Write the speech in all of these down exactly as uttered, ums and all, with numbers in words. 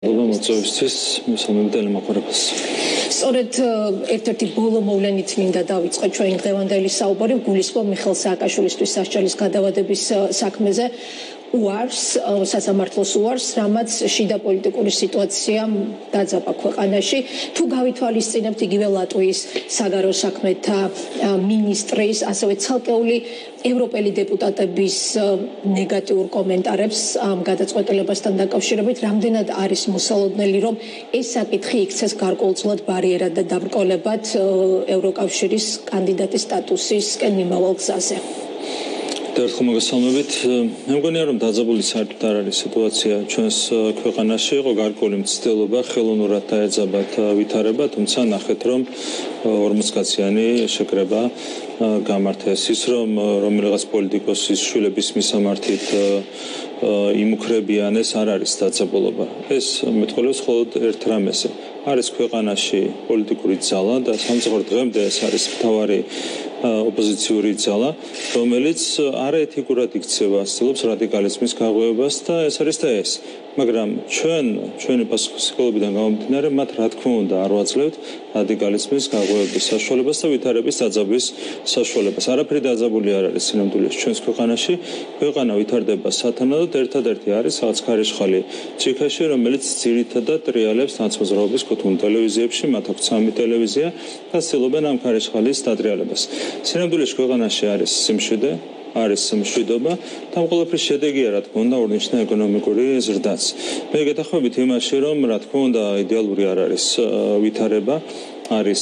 მოწვევისთვის მოსამართლე მოყარებას. სწორედ ერთ-ერთი ბოლო მოვლენით მინდა დავიწყო ჩვენ დღევანდელი საუბარი გულისხმობ მიხეილ სააკაშვილისთვის სასჯელის გადავადების საქმეზე. უარს სასამართლოს უარს, რამაც შიდა პოლიტიკური სიტუაცია დაძაბა ქვეყანაში. თუ გავითვალისწინებთ იგივე ლატვიის საგარეო საქმეთა მინისტრის, ასევე ცალკეული ევროპელი დეპუტატების ნეგატიურ კომენტარებს ამ გადაწყვეტილებასთან დაკავშირებით, რამდენად არის მოსალოდნელი, რომ ეს საკითხი იქცეს გარკვეულწილად ბარიერად და დაბრკოლებად ევროკავშირის კანდიდატის სტატუსისკენ მიმავალ გზაზე. ერთხელ მოგესალმებით. მე მგონია რომ დაძაბული საერთოდ არ არის სიტუაცია ჩვენს ქვეყანაში, იყო გარკვეული მცდელობა ხელოვნურად დაეძაბათ ვითარება, თუმცა ნახეთ რომ ორმოცკაციანი შეკრება გამართეს. ის რომ რომელიღაც პოლიტიკოსის შვილების მისამართით იმუქრებიან, ეს არ არის დაძაბულობა. ეს მეტყველებს მხოლოდ ერთ რამეზე. არის ქვეყანაში პოლიტიკური ძალა და სამწუხაროდ დღემდე ეს არის მთავარი ოპოზიციური ძალა, რომელიც არაეთიკურად იქცევა, ცდილობს რადიკალიზმის გაღვივებას და ეს არის და ეს. მაგრამ ჩვენ, ჩვენი პასუხისმგებლობიდან გამომდინარე, მათ რა თქმა უნდა არ ვაძლევთ რადიკალიზმის გაღვივების საშუალებას და ვითარების დაძაბვის საშუალებას. არაფერი დაძაბული არ არის სინამდვილეში ჩვენს ქვეყანაში. ქვეყანა ვითარდება სათანადოდ, ერთადერთი არის რაღაც ქარიშხალი ჭიქაში, რომელიც ძირითადად ტრიალებს ნაცმოძრაობის კუთვნილ ტელევიზიებში, მათ აქვს სამი ტელევიზია და ცდილობენ ამ ქარიშხალის დატრიალებას. სინამდვილეში ქვეყანაში არის სიმშვიდე, არის მშვიდობა და ამ ყველაფრის შედეგია რა თქმა უნდა აღნიშნა ეკონომიკური ზრდაც. მე გეთახმებით იმაში, რომ რა თქმა უნდა იდეალური არ არის ვითარება, არის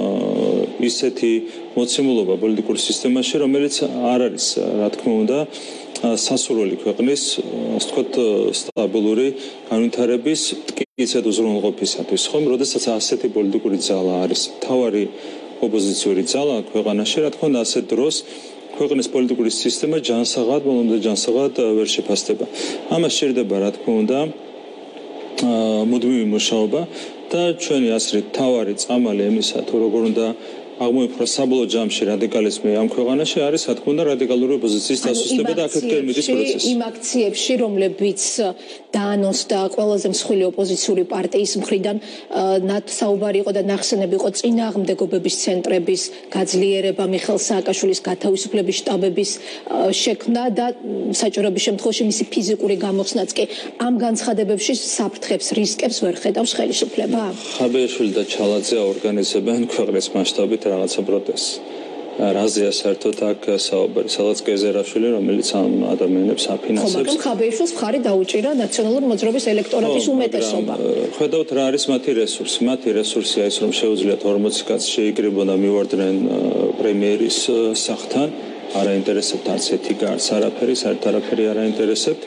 ისეთი მოცემულობა პოლიტიკურ სისტემაში, რომელიც არ არის რა თქმა უნდა სასურველი ქვეყნის, ასე ვთქვათ, სტაბილური განვითარების მტკიცედ უზრუნველყოფისათვის. ხომ, როდესაც ასეთი პოლიტიკური ძალა არის მთავარი ოპოზიციური ძალა ქვეყანაში, რა თქმა უნდა ასეთ დროს ქვეყნის პოლიტიკური სისტემა ჯანსაღად, ბოლომდე ჯანსაღად ვერ შეფასდება. ამას სჭირდება რა თქმა უნდა მუდმივი მუშაობა და ჩვენი აზრით მთავარი წამალი იმისა, თუ როგორ უნდა აღმოიფხვრა საბოლოო ჯამში რადიკალიზმი ამ ქვეყანაში არის რა თქმა უნდა რადიკალური ოპოზიციის დასუსტება და აქეთკენ მიდის პროცესი. იმ აქციებში, რომლებიც დაანონსდა ყველაზე მსხვილი ოპოზიციური პარტიის მხრიდან, საუბარი იყო და ნახსენები იყო წინააღმდეგობების ცენტრების გაძლიერება, მიხეილ სააკაშვილის გათავისუფლების შტაბების შექმნა და საჭიროების შემთხვევაში მისი ფიზიკური გამოხსნაც კი. ამ განცხადებებში საფრთხებს, რისკებს ვერ ხედავს ხელისუფლება? ხაბეიშვილი და ჩალაძე ორგანიზებენ ქვეყნის მასშტაბით რაღაცა პროტესტს. რაზეა საერთოდ აქ საუბარი, სადაც გეზერაშვილი, რომელიც ამ ადამიანებს აფინანსებს. მაგრამ ხაბეიშვილს მხარი დაუჭირა ნაციონალური მოძრაობის ელექტორატის უმეტესობა. ხედავთ რა არის მათი რესურსი. მათი რესურსია ის, რომ შეუძლიათ ორმოცი კაცი შეიკრიბონ და მივარდნენ პრემიერის სახლთან. არ აინტერესებთ არც ეთიკა, არც არაფერი, საერთოდ არაფერი არ აინტერესებთ.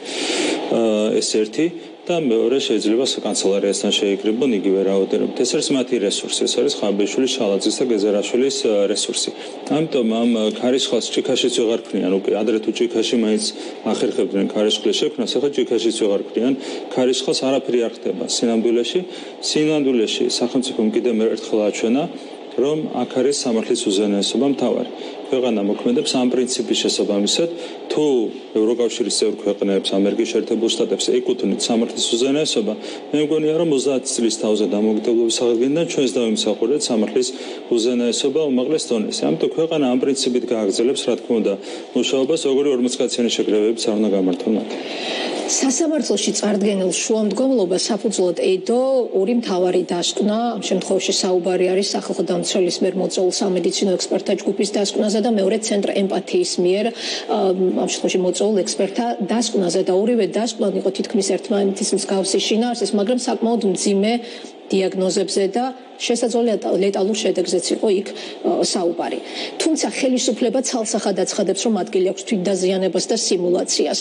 ეს ერთი. და მეორე შეიძლება საკანცელერიასთან შეიკრიბონ იგივე რაოდენობით. ეს არის მათი რესურსი, ეს არის ხაბეიშვილის, შალაძის და გეზერაშვილის რესურსი. ამიტომ ამ ქარიშხალს ჭიქაშიც ვეღარ ქმნიან უკვე. ადრე თუ ჭიქაში მაინც ახერხებდნენ ქარიშხლის შექმნას, ახლა ჭიქაშიც ვეღარ ქმნიან. ქარიშხალს არაფერი არ ხდება სინამდვილეში. სინამდვილეში სახელმწიფომ კიდევ ერთხელ აჩვენა, რომ აქ არის სამართლის უზენაესობა მთავარი. ქვეყანა მოქმედებს ამ პრინციპის შესაბამისად, თუ ევროკავშირის წევრ ქვეყნებს, ამერიკის შეერთებულ შტატებს ეკუთვნით სამართლის უზენაესობა, მე მგონია რომ ოცდაათი წლის თავზე დამოუკიდებლობის აღდგენიდან ჩვენს დავიმსახურეთ სამართლის უზენაესობა უმაღლეს დონეზე. ამიტომ ქვეყანა ამ პრინციპით გააგრძელებს რა თქმა უნდა მუშაობას, როგორი ორმოცკაციანი შეკრებებიც არ უნდა გამართონ მათ. სასამართლოში წარდგენილ შუამდგომლობას საფუძვლად ედო ორი მთავარი დასკვნა, ამ შემთხვევაში საუბარი არის სახალხო დამცველის მიერ მოწვეულ სამედიცინო ექსპერტთა ჯგუფის დასკვნაზე და მეორე ცენტრ ემპათიის მიერ ამ შემთხვევაში მოწვეულ ექსპერტთა დასკვნაზე და ორივე დასკვნა იყო თითქმის ერთმანეთის მსგავსი შინაარსის, მაგრამ საკმაოდ მძიმე დიაგნოზებზე და შესაძლოა ლეტალურ შედეგზეც იყო იქ საუბარი. თუმცა ხელისუფლება ცალსახად აცხადებს, რომ ადგილი აქვს თვითდაზიანებას და სიმულაციას.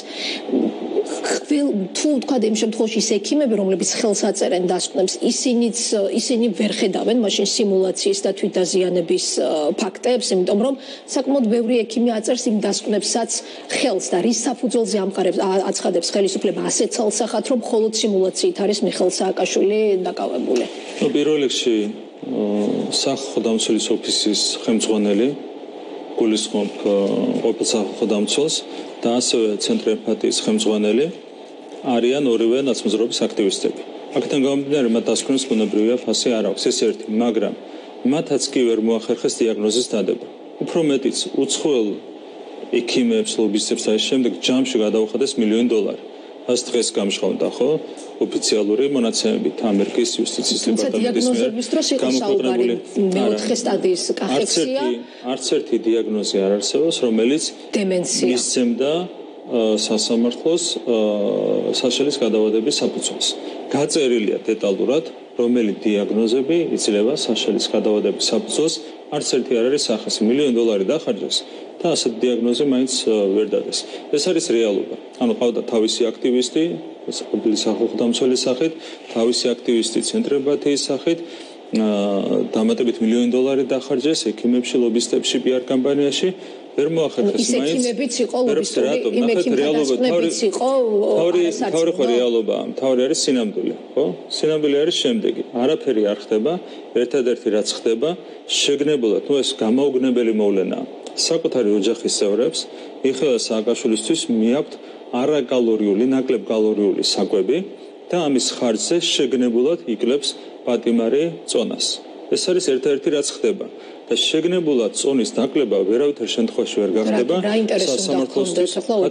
თუ თქვა იმ შემთხვევაში ის ექიმები, რომლებიც ხელს აწერენ დასკვნებს, ისინიც ისინი ვერ ხედავენ მაშინ სიმულაციის და თვითდაზიანების ფაქტებს, იმიტომ რომ საკმაოდ ბევრი ექიმი აწერს იმ დასკვნებსაც ხელს და რის საფუძველზე ამყარებს აცხადებს ხელისუფლება ასეთ ცალსახად, რომ მხოლოდ სიმულაციით არის მიხეილ სააკაშვილი დაკავებული. ნუ პირველ რიგში სახალხო დამცველის ოფისის ხელმძღვანელი გულისხმობ ყოფილ სახალხო დამცველს და ასევე ცენტრ ემპათიის ხელმძღვანელი არიან ორივე ნაცმოძრაობის აქტივისტები. აქედან გამომდინარე მათ დასკვნებს ბუნებრივია ფასი არ აქვს ეს ერთი, მაგრამ მათაც კი ვერ მოახერხეს დიაგნოზის დადება. უფრო მეტიც უცხოელ ექიმებს, ლობისტებს და ამ შემდეგ ჯამში გადაუხადეს მილიონი დოლარი. ას დღეს გამჟღავნდა ხო ოფიციალური მონაცემებით ამერიკის იუსტიციის დეპარტამენტის მიერ გამოქვეყნებული მეოთხე სტადიის კახექსია. არც ერთი დიაგნოზი არ არსებობს, რომელიც დემენცია მისცემდა სასამართლოს საშელის გადავადების საფუძველს. გაწერილია დეტალურად, რომელი დიაგნოზები იძლევა საშელის გადავადების საფუძველს, არც ერთი არ არის სახეს, მილიონი დოლარი დახარჯეს და ასეთ დიაგნოზი მაინც ვერ დადეს. ეს არის რეალობა. ანუ ყავდა თავისი აქტივისტი, საკუთარი სახალხო დამცველის სახით, თავისი აქტივისტი ცენტრებათის სახით, დამატებით მილიონი დოლარი დახარჯეს ექიმებში, ლობისტებში, პიარ კამპანიაში. ვერ მოახერხეს მაინც. ის ექიმებიც იყო ლობისტური, იმ ექიმებიც იყო არასარწმუნო. თავი ხო რეალობაა, თავი არის სინამდვილე, ხო? სინამდვილე არის შემდეგი. არაფერი არ ხდება, ერთადერთი რაც ხდება, შეგნებულად, ნუ ეს გამოუგნებელი მოვლენაა. საკუთარი ოჯახის წევრებს, მიხეილ სააკაშვილისთვის მიაქვთ არაკალორიული, ნაკლებ კალორიული საკვები და ამის ხარჯზე შეგნებულად იკლებს პატიმარი წონას. ეს არის ერთ-ერთი რაც ხდება. და შეგნებულად წონის დაკლება ვერავითარ შემთხვევაში ვერ გახდება სასამართლოსთვის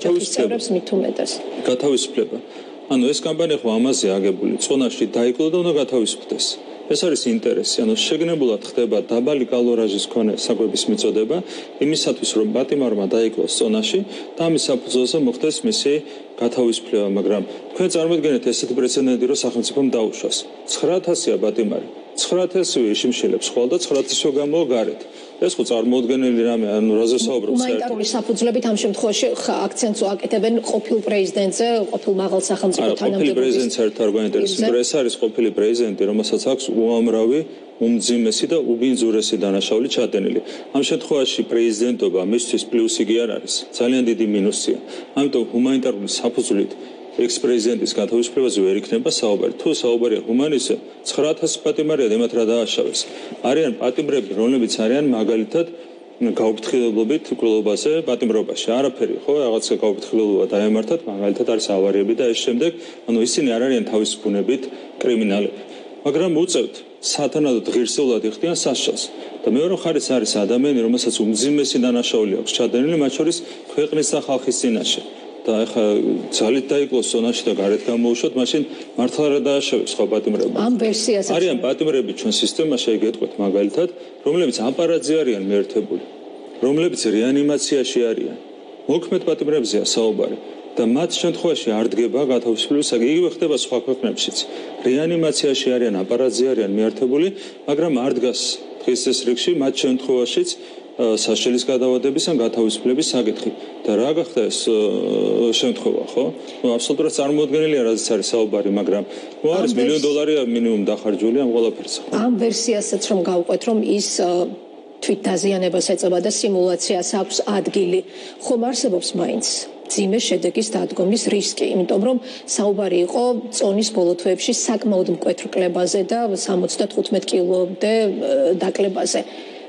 გათავისუფლება. ანუ ეს კამპანია ხო ამაზე აგებული, წონაში დაიკლო და უნდა გათავისუფლდეს. ეს არის ინტერესი, ანუ შეგნებულად ხდება დაბალი კალორაჟის მქონე საკვების მიწოდება იმისათვის, რომ პატიმარმა დაიკლოს წონაში და ამის საფუძველზე მოხდეს მისი გათავისუფლება, მაგრამ თქვენ წარმოიდგინეთ ესეთი პრეცედენტი, რომ სახელმწიფომ დაუშვას. ცხრა ათასია პატიმარი. ცხრა ათასივე იშიმშილებს ხვალ და ცხრა ათასივე გამოვა გარეთ. ეს ხო წარმოუდგენელი რამე, ანუ რაზე საუბრობთ? ჰუმანიტარული საფუძვლებით ამ შემთხვევაში აქცენტს უაკეთებენ ყოფილ პრეზიდენტზე, ყოფილ მაღალ სახელმწიფო თანამდებობაზე. ყოფილი პრეზიდენტს ერთ არ გვაინტერესებს, მაგრამ ეს არის ყოფილი პრეზიდენტი, რომელსაც აქვს უამრავი უმძიმესი და უბინძურესი დანაშაული ჩადენილი. ამ შემთხვევაში პრეზიდენტობა მისთვის პლუსი კი არ არის, ძალიან დიდი მინუსია. ამიტომ ჰუმანიტარული საფუძვლით ექს-პრეზიდენტის გათავისუფლებაზე ვერ იქნება საუბარი. თუ საუბარია ჰუმანისზე, ცხრა ათასი პატიმარია და მათ რა დააშავეს. არიან პატიმრები, რომლებიც არიან მაგალითად გაუფრთხილებლობით გლობაზე, პატიმრობაში. არაფერი, ხო, რაღაცა გაუფრთხილებლობა დაემართათ, მაგალითად არის ავარიები და ეს შემდეგ, ანუ ისინი არ არიან თავის ბუნებით კრიმინალები. მაგრამ უწევთ სათანადოდ ღირსეულად იხდიან სასჯელს. და მეორე მხარეს არის ადამიანი, რომელსაც უმძიმესი დანაშაული აქვს ჩადენილი, მათ შორის ქვეყნის და ხალხის წინაშე. და ეხა ძალით დაიკლოს ზონაში და გარეთ გამოუშვათ, მაშინ მართლა რა დააშავებს ხო პატიმრებმა? ამ ვერსიას არიან პატიმრები ჩვენ სისტემაში, აი გეტყვით მაგალითად, რომლებიც აპარატზე არიან მიერთებული, რომლებიც რეანიმაციაში არიან. მოქმედ პატიმრებზეა საუბარი და მათ შემთხვევაში არ დგება გათავისუფლების საკითხი. იგივე ხდება სხვა ქვეყნებშიც. რეანიმაციაში არიან, აპარატზე არიან მიერთებული, მაგრამ არ დგას დღის ეს რიგში მათ შემთხვევაშიც საშელის გადავადების ან გათავისუფლების საკითხი. და რა გახდა ეს შემთხვევა, ხო? ნუ აბსოლუტურად წარმოუდგენელია, რაზეც არის საუბარი, მაგრამ ნუ არის მილიონი დოლარი მინიმუმ დახარჯული ამ ყველაფერს. ამ ვერსიასაც რომ გავყვეთ, რომ ის თვით დაზიანებას ეწევა და სიმულაციას აქვს ადგილი, ხომ არსებობს მაინც ძიმე შედეგის დადგომის რისკი, იმიტომ რომ საუბარი იყო წონის ბოლო თვეებში საკმაოდ მკვეთრ კლებაზე და სამოცდათხუთმეტ კილომდე დაკლებაზე.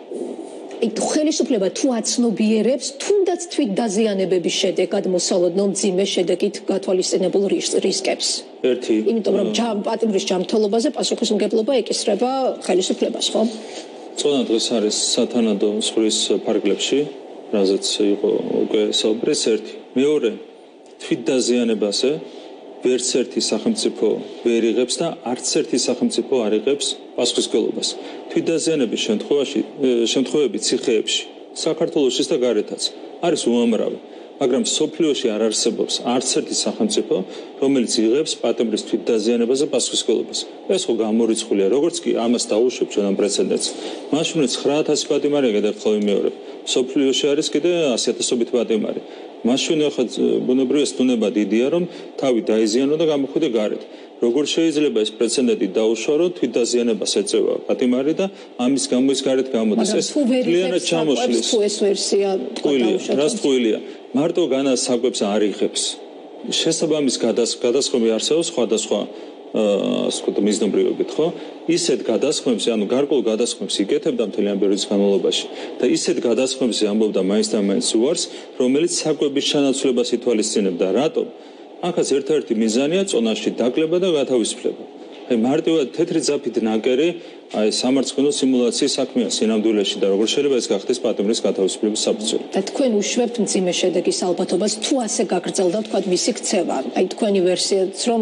ხელისუფლება თუ აცნობიერებს თუნდაც თვით დაზიანებების შედეგად მოსალოდნელ მძიმე შედეგით გათვალისწინებულ რისკებს. ერთი. იმიტომ რომ პატიმრის ჯანმრთელობაზე პასუხისმგებლობა ეკისრება ხელისუფლებას, ხო? წონა დღეს არის სათანადო მსხვრის ფარგლებში, რაზეც იყო უკვე საუბარი, ერთი. მეორე, თვით დაზიანებაზე ვერც ერთი სახელმწიფო ვერ იღებს და არც ერთი სახელმწიფო არ იღებს პასუხისმგებლობას. თვითდაზიანების შემთხვევაში, შემთხვევები ციხეებში, საქართველოშიც და გარეთაც არის უამრავი, მაგრამ სოფლიოში არ არსებობს არც ერთი სახელმწიფო, რომელიც იღებს პატიმრის თვითდაზიანებაზე პასუხისმგებლობას. ეს ხო გამორიცხულია, როგორც კი ამას დაუშვებ ჩვენ ამ პრეცედენტს. მაშინ ცხრა ათასი პატიმარია გადაერთხელ ვიმეორებ. სოფლიოში არის კიდე ასი ათასობით პატიმარი. მაშინ ახლა ბუნებრივია სტუნება დიდია, რომ თავი დაიზიანო და გამოხვიდე გარეთ. როგორ შეიძლება ეს პრეცედენტი დაუშვა, რომ თვითდაზიანებას ეწევა პატიმარი და ამის გამო ის გარეთ გამოდის? ეს ძალიანად ჩამოშლის. თუ ეს ვერსია დაუშვა. რას ტყუილია? მარტო განას საკვებს არ იღებს. შესაბამის გადასხმები არსებობს სხვადასხვა ასე ვთქვათ მიზნობრივებით, ხო? ისეთ გადასხმებზე, ანუ გარკვეულ გადასხმებს იკეთებდა მთელი ამ პერიოდის განმავლობაში და ისეთ გადასხმებზე ამბობდა მაინც და მაინც უარს, რომელიც საკვების ჩანაცვლებას ითვალისწინებდა. რატომ? აქაც ერთ-ერთი მიზანია წონაში დაკლება და გათავისუფლება. აი მარტივად თეთრი ძაფით ნაკერი აი სამართლმსაჯულო სიმულაციის საქმეა სინამდვილეში და როგორ შეიძლება ეს გახდეს პატიმრის გათავისუფლების საფუძველი. და თქვენ უშვებთ მძიმე შედეგის ალბათობას თუ ასე გაგრძელდა თქვა მისი ქცევა. აი თქვენი ვერსიაც რომ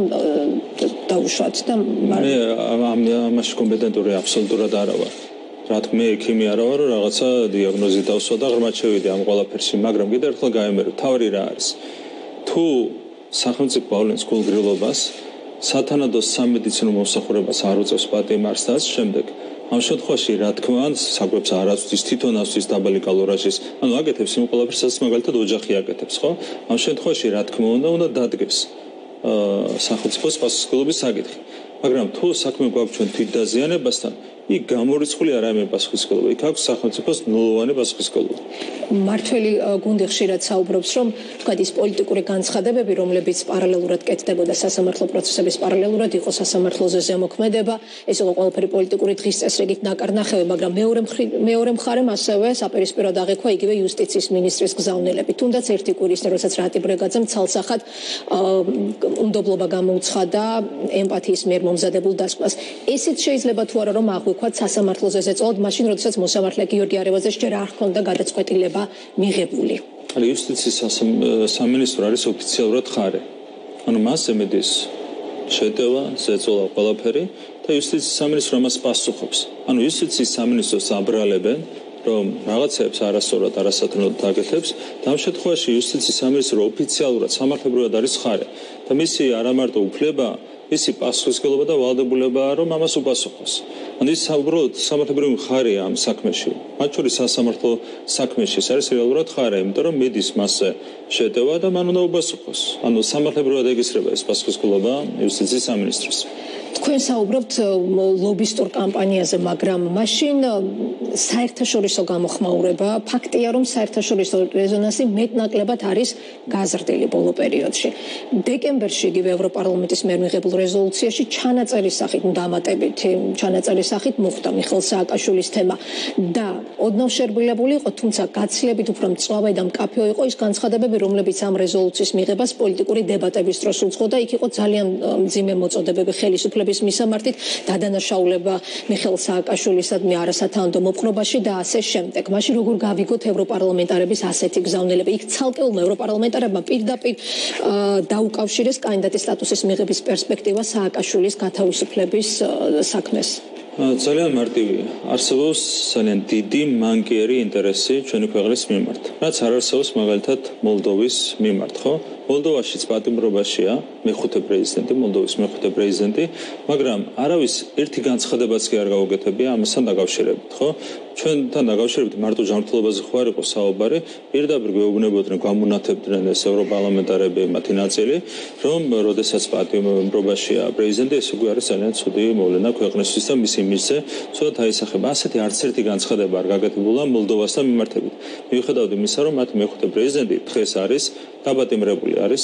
დაუშვათ და მე ამაში კომპეტენტური აბსოლუტურად არა ვარ. რა თქმა უნდა, ექიმი არა ვარ, რომ რაღაცა დიაგნოზი დავსვა და ღრმად შევიდე ამ ყველაფერში, მაგრამ კიდევ ერთხელ გაემერო, თავი რა არის. თუ სახელმწიფო ავლენს გულგრილობას, სათანადო სამედიცინო მომსახურებას არ უწევს პატიმარს და შემდეგ ამ შემთხვევაში რა თქმა უნდა საკვებს არ აწვდის თვითონ აწვდის დაბალი კალორაჟის ანუ აკეთებს იმ ყველაფერსაც მაგალითად ოჯახი აკეთებს ხო ამ შემთხვევაში რა თქმა უნდა უნდა დადგეს სახელმწიფოს პასუხისმგებლობის საკითხი მაგრამ თუ საქმე გვაქვს ჩვენ თვითდაზიანებასთან იქ გამორიცხული არ არის პასუხისმგებლობა იქ აქვს სახელმწიფოს ნულოვანი პასუხისმგებლობა მართველი გუნდი ხშირად საუბრობს რომ თქვა ის პოლიტიკური განცხადებები რომლებიც პარალელურად კეთდებოდა სასამართლო პროცესების პარალელურად იყო სასამართლოზე ზემოქმედება ეს იყო ყველაფერი პოლიტიკური დღის წესრიგით ნაკარნახევი მაგრამ მეორე მეორე მხარემ ასევე საპირისპიროდ აღიქვა იგივე იუსტიციის მინისტრის გზავნილები თუნდაც ერთი კვირის როდესაც რატი ბრეგაძემ ცალსახად უნდობლობა გამოუცხადა ემპათიის მიერ მომზადებულ დასკვნას ესეც შეიძლება თუ არა რომ აღვიქვათ სასამართლოზე ზეწოლად მაშინ როდესაც მოსამართლე გიორგი არევაძეს ჯერ არ ჰქონდა გადაწყვეტილება მიღებული. ანუ იუსტიციის სამინისტრო არის ოფიციალურად ხარე. ანუ მას ემედის შეტევა, ზეწოლა ყველაფერი და იუსტიციის სამინისტრო ამას პასუხობს. ანუ იუსტიციის სამინისტროს აბრალებენ, რომ რაღაცებს არასწორად არასათანადოდ აკეთებს და ამ შემთხვევაში იუსტიციის სამინისტრო ოფიციალურად სამართლებრივად არის ხარე და მისი არა მარტო უფლება ისი პასუხისმგებლობა და ვალდებულებაა რომ ამას უპასუხოს. ანუ ის უბრალოდ სამართლებრივი ხარია ამ საქმეში. მათ შორის სასამართლო საქმეში ეს არის რეალურად ხარე, იმიტომ რომ მიდის მასზე შეტევა და მან უნდა უპასუხოს. ანუ სამართლებრივად ეკისრება ეს პასუხისმგებლობა იუსტიციის სამინისტროს. თქვენ საუბრობთ ლობისტურ კამპანიაზე, მაგრამ მაშინ საერთაშორისო გამოხმაურება, ფაქტია რომ საერთაშორისო რეზონანსი მეტნაკლებად არის გაზრდილი ბოლო პერიოდში. დეკემბერში იგივე ევროპარლამენტის მიერ მიღებულ რეზოლუციაში ჩანაწერის სახით დამატებით ჩანაწერის სახით მოხდა მიხეილ სააკაშვილის თემა და ოდნავ შერბილებული იყო, თუმცა გაცილებით უფრო მწვავე და მკაფიო იყო ის განცხადებები, რომლებიც ამ რეზოლუციის მიღებას პოლიტიკური დებატების დროს უძღოდა. იქ იყო ძალიან მძიმე მოწოდებები ხელისუფლების მისამართით დადანაშაულება მიხეილ სააკაშვილისადმი არასათანადო მოპყრობაში და ასე შემდეგ. მაშინ როგორ გავიგოთ ევროპარლამენტარების ასეთი გზავნილება? იქ ცალკეულმა ევროპარლამენტარებმა პირდაპირ დაუკავშირეს კანდიდატის სტატუსის მიღების პერსპექტივა სააკაშვილის გათავისუფლების საქმეს. ძალიან მარტივია. არსებობს ძალიან დიდი მანკიერი ინტერესი ჩვენი ქვეყნის მიმართ. რაც არ არსებობს მაგალითად მოლდოვის მიმართ, ხო? მოლდოვაშიც პატიმრობაშია მეხუთე პრეზიდენტი, მოლდოვის მეხუთე პრეზიდენტი, მაგრამ არავის ერთი განცხადებაც კი არ გაუგეთებია ამასთან დაკავშირებით, ხო? ჩვენთან დაკავშირებით მარტო ჯანმრთელობაზე ხო არ იყო საუბარი, პირდაპირ გვეუბნებოდნენ, გამონათებდნენ ეს ევროპარლამენტარები მათი ნაწილი, რომ როდესაც პატიმრობაშია პრეზიდენტი, ეს უკვე არის ძალიან ცუდი მოვლენა ქვეყნისთვის და მის იმიჯზე, ცუდად აისახება. ასეთი არც ერთი განცხადება არ გაკეთებულა მოლდოვასთან მიმართებით. მიუხედავად იმისა, რომ მათი მეხუთე პრეზიდენტი დღეს არის დაპატიმრებული არის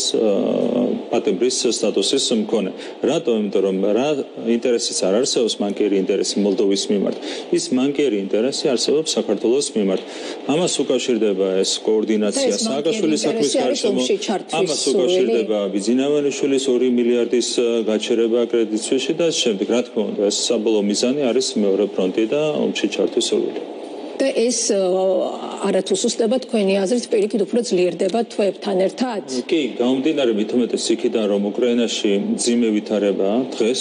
პატიმრის სტატუსის მქონე. რატო? იმიტომ რომ რა ინტერესიც არ არსებობს მანკიერი ინტერესი მოლდოვის მიმართ. ის მანკიერი ინტერესი არსებობს საქართველოს მიმართ. ამას უკავშირდება ეს კოორდინაცია სააკაშვილის საქმის გარშემო. ამას უკავშირდება ბიძინავანიშვილის ორი მილიარდის გაჩერება კრედიტ სუისში და შემდეგ. რა თქმა უნდა, ეს საბოლოო მიზანი არის მეორე ფრონტი და ომში ჩართვის სურვილი. და ეს არათუ სუსტება თქვენი აზრით პირიქით უფრო ძლიერდება თვეებთან ერთად? კი, გამომდინარე მით უმეტეს იქიდან რომ უკრაინაში მძიმე ვითარება დღეს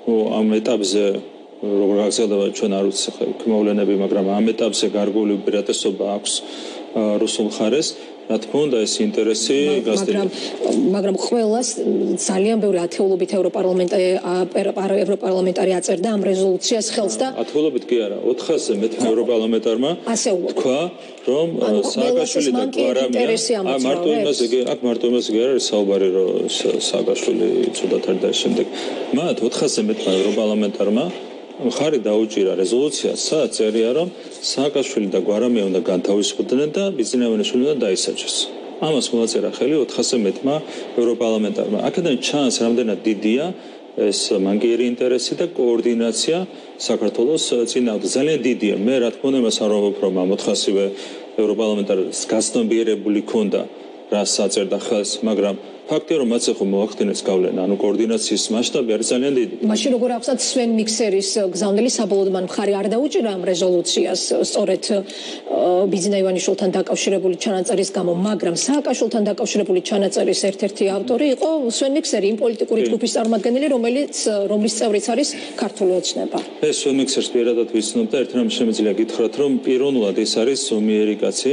ამ ეტაპზე როგორ გაგრძელდება ჩვენ არ ვიცი ხა მოვლენები, მაგრამ ამ ეტაპზე გარკვეული უპირატესობა აქვს რუსულ მხარეს. რა თქმა უნდა ეს ინტერესი გასდევს. მაგრამ მაგრამ ყველას ძალიან ბევრი ათეულობით ევროპარლამენტარი ევროპარლამენტარი აწერდა ამ რეზოლუციას ხელს და ათეულობით კი არა, ოთხასზე მეტი ევროპარლამენტარმა თქვა, რომ სააკაშვილი და გვარამია მარტო იმაზე აქ მარტო იმაზე კი არ არის საუბარი, რომ სააკაშვილი ცუდად არის და შემდეგ. მათ ოთხასზე მეტმა ევროპარლამენტარმა მხარი დაუჭირა რეზოლუციას, სადაც წერია, რომ სააკაშვილი და გვარამია უნდა განთავისუფლდნენ და ბიძინავანიშვილი უნდა დაისაჯეს. ამას მოაწერა ხელი ოთხასზე მეტმა ევროპარლამენტარმა. აქედან ჩანს, რამდენად დიდია ეს მანკიერი ინტერესი და კოორდინაცია საქართველოს წინააღმდეგ. ძალიან დიდია. მე რა თქმა უნდა იმას არ ვამბობ, რომ ამ ოთხასივე ევროპარლამენტარს გასტომბიერებული ქონდა, რაც აწერდა ხელს, მაგრამ ფაქტია რომ მას ახლა მოახდინეს გავლენა, ანუ კოორდინაციის მასშტაბი არის ძალიან დიდი. მაშინ როგორ აღსად სვენ მიქსერის გზავნილი საბოლოოდ მან მხარი არ დაუჭირა ამ რეზოლუციას სწორედ ბიძინა ივანიშვილთან დაკავშირებული ჩანაწერის გამო, მაგრამ სააკაშვილთან დაკავშირებული ჩანაწერის ერთ-ერთი ავტორი იყო სვენ მიქსერი, იმ პოლიტიკური ჯგუფის წარმომადგენელი, რომელიც რომლის წევრიც არის ქართული ოცნება. ეს სვენ მიქსერს პირადად ვიცნობ და ერთ რამს შემიძლია გითხრათ, რომ პიროვნულად ეს არის ზომიერი კაცი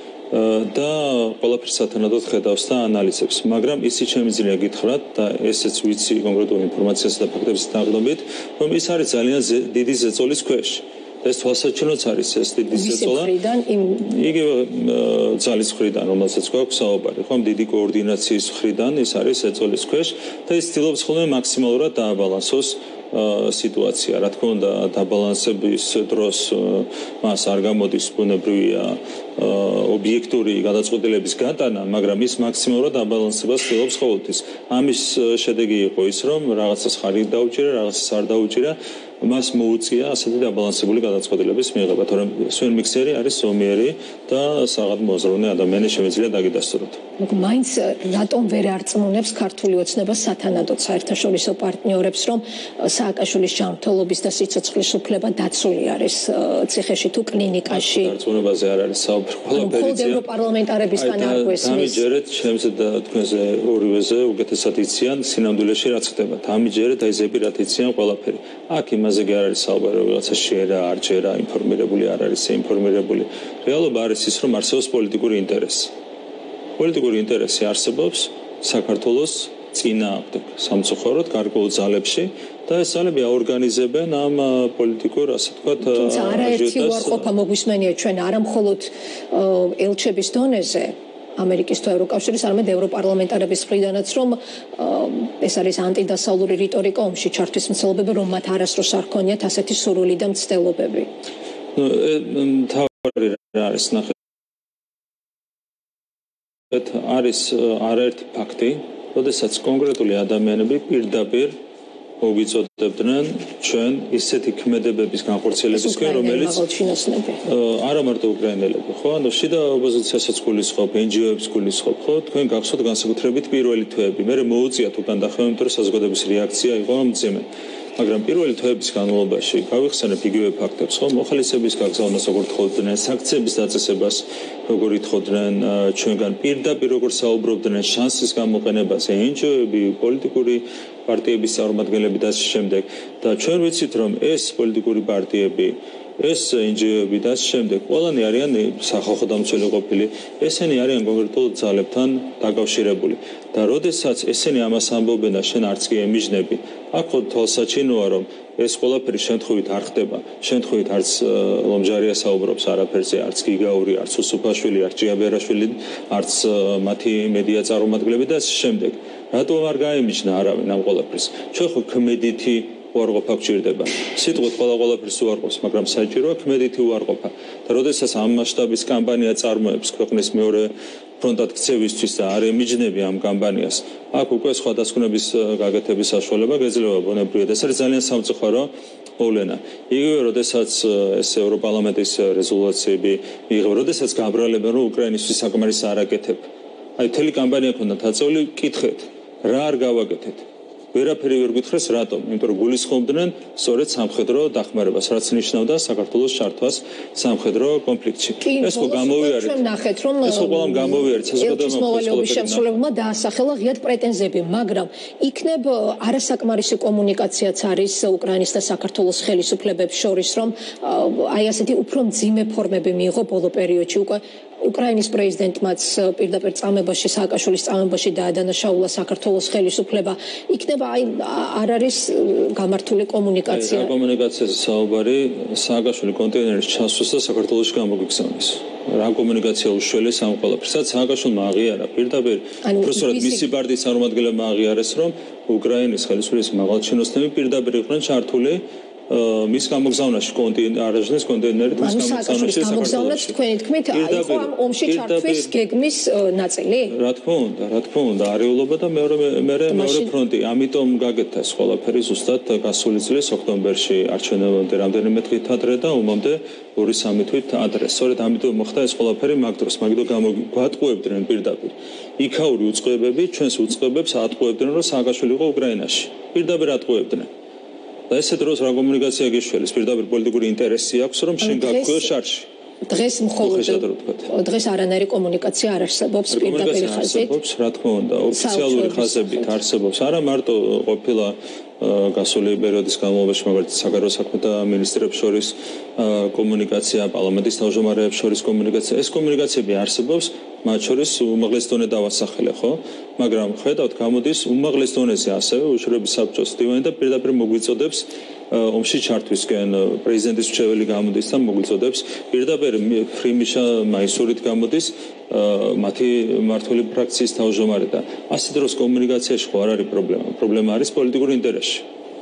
და ყველაფერს სათანადოდ ხედავს და ანალიზებს, მაგრამ ისიც შემიძლია გითხრათ და ესეც ვიცი კონკრეტულ ინფორმაციას და ფაქტების დაყრდნობით, რომ ის არის ძალიან დიდი ზეწოლის ქვეშ. ეს თვალსაჩინოც არის ეს დიდი ზეწოლა. იგივე ძალის მხრიდან, რომელსაც გვაქვს საუბარი, ხომ დიდი კოორდინაციის მხრიდან ის არის ზეწოლის ქვეშ და ის ცდილობს ხოლმე მაქსიმალურად დააბალანსოს სიტუაცია. რა თქმა უნდა, დაბალანსების დროს მას არ გამოდის ბუნებრივია ობიექტური გადაწყვეტილების გატანა, მაგრამ ის მაქსიმალურად დაბალანსებას ცდილობს ყოველთვის. ამის შედეგი იყო ის, რომ რაღაცას ხარი დაუჭირა, რაღაცას არ დაუჭირა, მას მოუწია ასეთი დაბალანსებული გადაწყვეტილების მიღება, თორემ სვენ მიქსერი არის ზომიერი და საღად მოზრუნე ადამიანი, შემიძლია დაგიდასტუროთ. მაინც რატომ ვერ არწმუნებს ქართული ოცნება სათანადოდ საერთაშორისო პარტნიორებს, რომ სააკაშვილის ჯანმრთელობის და სიცოცხლის უფლება დაცული არის ციხეში თუ კლინიკაში? არწმუნებაზე არ არის საუბარი, ყველაფერი. მხოლოდ ევროპარლამენტარებისგან არ გვესმის. ამიჯერეთ ჩემს და თქვენზე ორივეზე უკეთესად იციან სინამდვილეში რაც ხდება. ამიჯერეთ აი ზეპირად იციან ყველაფერი. აქ იმაზე კი არ არის საუბარი, რომ რაღაცა შეერა, არ შეერა, ინფორმირებული არ არის, ინფორმირებული. რეალობა არის ის, რომ არსებობს პოლიტიკური ინტერესი. პოლიტიკური ინტერესი არსებობს საქართველოს წინააღმდეგ სამწუხაროდ გარკვეულ ძალებში და ეს ძალები აორგანიზებენ ამ პოლიტიკურ, ასე ვთქვათ, თუმცა არაერთი უარყოფა მოგვისმენია ჩვენ არა მხოლოდ ელჩების დონეზე ამერიკის თუ ევროკავშირის, არამედ ევროპარლამენტარების მხრიდანაც, რომ ეს არის ანტიდასავლური რიტორიკა ომში ჩართვის მცდელობები, რომ მათ არასდროს არ ქონიათ ასეთი სურვილი და მცდელობები. ნუ თავი რა არის ნახე არის არაერთი ფაქტი, როდესაც კონკრეტული ადამიანები პირდაპირ მოგიწოდებდნენ ჩვენ ისეთი ქმედებების განხორციელებისკენ, რომელიც არა მარტო უკრაინელები, ხო? ანუ შიდა ოპოზიციასაც გულისხმობ, εν ჯი ო-ებს გულისხმობ, ხო? თქვენ გახსოვთ განსაკუთრებით პირველი თვეები. მე მოუწიათ უკან დახევი, იმიტომ რომ საზოგადოების რეაქცია იყო მძიმე. მაგრამ პირველი თვეების განმავლობაში გავიხსენებ იგივე ფაქტებს, ხო? მოხალისეების გაგზავნას როგორ თხოვდნენ, საქციების დაწესებას როგორ ითხოვდნენ ჩვენგან, პირდაპირ როგორ საუბრობდნენ შანსის გამოყენებაზე, εν ჯი ო-ები, პოლიტიკური პარტიების წარმომადგენლები და ამ შემდეგ. და ჩვენ ვიცით, რომ ეს პოლიტიკური პარტიები, ეს εν ჯი ო-ები და ამ შემდეგ, ყველანი არიან სახალხო დამცველი ყოფილი, ესენი არიან კონკრეტულ ძალებთან დაკავშირებული. და როდესაც ესენი ამას ამბობენ და შენ არც კი ემიჯნები, აქ თვალსაჩინოა, რომ ეს ყველაფერი შემთხვევით არ ხდება. შემთხვევით არც ლომჯარია საუბრობს არაფერზე, არც გიგაური, არც უსუფაშვილი, არც ჭიაბერაშვილი, არც მათი მედია წარმომადგენლები და ამ შემდეგ. რატომ არ გაემიჯნა არავინ ამ ყველაფერს? ჩვენ ხო ქმედითი უარყოფა გვჭირდება. სიტყვით ყველა ყველაფერს უარყოფს, მაგრამ საჭიროა ქმედითი უარყოფა. და როდესაც ამ მასშტაბის კამპანია წარმოებს ქვეყნის მეორე ფრონტად ქცევისთვის და არ ემიჯნები ამ კამპანიას, აქ უკვე სხვადასხვნების გაკეთების საშუალება გეძლევა ბუნებრივია და ეს არის ძალიან სამწუხარო მოვლენა. იგივე როდესაც ეს ევროპარლამენტის რეზოლუციები მიიღება, როდესაც გაბრალებენ, რომ უკრაინისთვის საკმარისს არ აკეთებ. აი მთელი კამპანია ქონდა დაწეული, კითხეთ, რა არ გავაკეთეთ? ვერაფერი ვერ გითხრეს, რატომ? იმიტომ რომ გულისხმობდნენ სწორედ სამხედრო დახმარებას, რაც ნიშნავდა საქართველოს ჩართვას სამხედრო კონფლიქტში. ეს ხო გამოვიარეთ. ეს ხო ყველამ გამოვიარეთ საზოგადოების შემსრულებელმა დაასახელა ღიად პრეტენზიები, მაგრამ იქნებ არასაკმარისი კომუნიკაციაც არის უკრაინის და საქართველოს ხელისუფლებებს შორის, რომ აი ასეთი უფრო მძიმე ფორმები მიიღო ბოლო პერიოდში უკვე უკრაინის პრეზიდენტმაც პირდაპირ წამებაში, სააკაშვილის წამებაში დაადანაშაულა საქართველოს ხელისუფლება. იქნება აი არ არის გამართული კომუნიკაცია. აი კომუნიკაციაზე საუბარი სააკაშვილი კონტეინერის ჩასვას და საქართველოში გამოგიგზავნის. რა კომუნიკაცია უშველეს ამ ყველაფერს? სადაც სააკაშვილმა აღიარა პირდაპირ უბრალოდ მისი პარტიის წარმომადგენლებმა აღიარეს, რომ უკრაინის ხელისუფლების მაღალჩინოსნები პირდაპირ იყვნენ ჩართული მის გამოგზავნაში არაჟნის კონტეინერით მის გამოგზავნაში საქართველოს თქვენი თქმით იყო ამ ომში ჩართვის გეგმის ნაწილი? რა თქმა უნდა, რა თქმა უნდა, არეულობა და მეორე მეორე მეორე ფრონტი. ამიტომ გაკეთდა ეს ყველაფერი ზუსტად გასული წლის ოქტომბერში არჩევნებამდე რამდენიმე დღით ადრე და ომამდე ორი სამი თვით ადრე. სწორედ ამიტომ მოხდა ეს ყველაფერი მაგ დროს, მაგდო გამოგვატყუებდნენ პირდაპირ. იქაური უწყებები ჩვენს უწყებებს ატყუებდნენ, რომ სააკაშვილი იყო უკრაინაში. პირდაპირ ატყუებდნენ. და ესე დროს რა კომუნიკაცია გეშველის პირდაპირ პოლიტიკური ინტერესი აქვს რომ შენ გაქვიო შარში დღეს მხოლოდ დღეს არანაირი კომუნიკაცია არ არსებობს პირდაპირ ხაზით რა თქმა უნდა ოფიციალური ხაზებით არსებობს არა მარტო ყოფილა გასული პერიოდის განმავლობაში მაგალითად საგარეო საქმეთა მინისტრებს შორის კომუნიკაცია პარლამენტის თავმჯდომარეებს შორის კომუნიკაცია ეს კომუნიკაციები არსებობს მათ შორის უმაღლეს დონე დავასახელე ხო მაგრამ ხედავთ გამოდის უმაღლეს დონეზე ასევე უშუალოდ საბჭოს დივანი და პირდაპირ მოგვიწოდებს ომში ჩართვისკენ პრეზიდენტის მრჩეველი გამოდის და მოგვიწოდებს პირდაპირ ფრიმიშა მაისურით გამოდის მათი მმართველი ფრაქციის თავმჯდომარე და ასეთ დროს კომუნიკაციაში ხო არ არის პრობლემა პრობლემა არის პოლიტიკური ინტერესი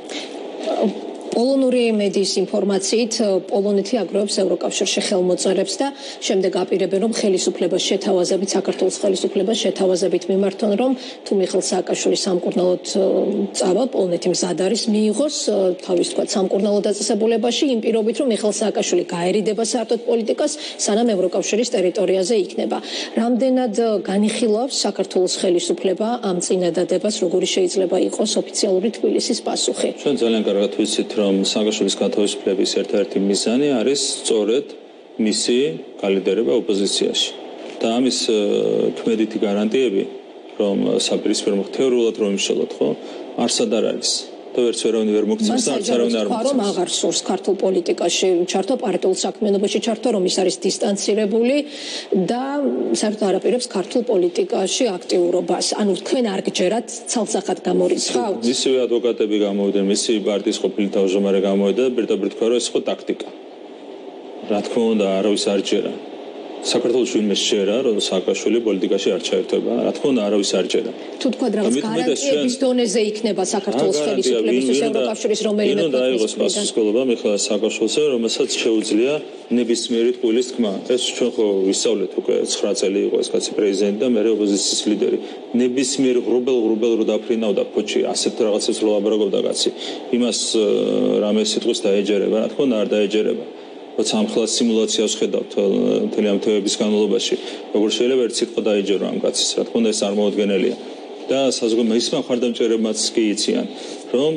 პოლონური მედიის ინფორმაციით პოლონეთი აგროვებს ევროკავშირში ხელმოწერებს და შემდეგ აპირებენ რომ ხელისუფლებას შეთავაზებით საქართველოს ხელისუფლებას შეთავაზებით მიმართონ რომ თუ მიხეილ სააკაშვილი სამკურნალოდ წავა პოლონეთი მზად არის მიიღოს თავის თქვა სამკურნალო დაწესებულებაში იმ პირობით რომ მიხეილ სააკაშვილი გაერიდება საერთოდ პოლიტიკას სანამ ევროკავშირის ტერიტორიაზე იქნება რამდენად განიხილავს საქართველოს ხელისუფლება ამ წინადადებას როგორი შეიძლება იყოს ოფიციალური თბილისის პასუხი ჩვენ ძალიან კარგად ვიცით რომ სააკაშვილის გათავისუფლების ერთ-ერთი მიზანი არის სწორედ მისი კალიდერება ოპოზიციაში. და ამის ქმედითი გარანტიები, რომ საპირისპირო თეორიულად რომ იმშალოთ, ხო? არსად არ არის. და ვერც ვერავინ ვერ მოგცემს და არც არავინ არ მოგცემს. რომ აღარ სურს ქართულ პოლიტიკაში ჩართო პარტიულ საქმიანობაში ჩართო რომ ის არის დისტანცირებული და საერთოდ არ აპირებს ქართულ პოლიტიკაში აქტიურობას. ანუ თქვენ არ გჯერათ ცალსახად გამორიცხავთ? მისივე ადვოკატები გამოვიდნენ, მისი პარტიის ყოფილი თავმჯდომარე გამოვიდა და პირდაპირ თქვა რომ ეს ხო ტაქტიკა. რა თქმა უნდა, არავის არ ჯერა. საქართველოს ვინმე შეერა რომ სააკაშვილი პოლიტიკაში არ ჩაერთვება რა თქმა უნდა არავის არ ჯერა თუ თქვა რაღაც გარანტიების დონეზე იქნება საქართველოს ხელისუფლებისთვის ევროკავშირის რომელიმე ქვეყნის დაიღოს პასუხისმგებლობა მიხეილ სააკაშვილზე რომელსაც შეუძლია ნებისმიერი ტყუილის თქმა ეს ჩვენ ხო ვისწავლეთ უკვე ცხრა წელი იყო ეს კაცი პრეზიდენტი და მეორე ოპოზიციის ლიდერი ნებისმიერი ღრუბელ ღრუბელ რო დაფრინავდა ფოჩი ასეთ რაღაცებს რო ლაბორატორობდა კაცი იმას რამე სიტყვის დაეჯერება რა თქმა უნდა არ დაეჯერება როცა ამ ხელას სიმულაციას ხედავთ მთელი ამ თვეების განმავლობაში როგორ შეიძლება ერთ სიტყვა დაეჯერო ამ კაცის რა თქმა უნდა ეს არ მოუდგენელია და საზოგადო მისმა ხარდამჭერებმაც კი იციან რომ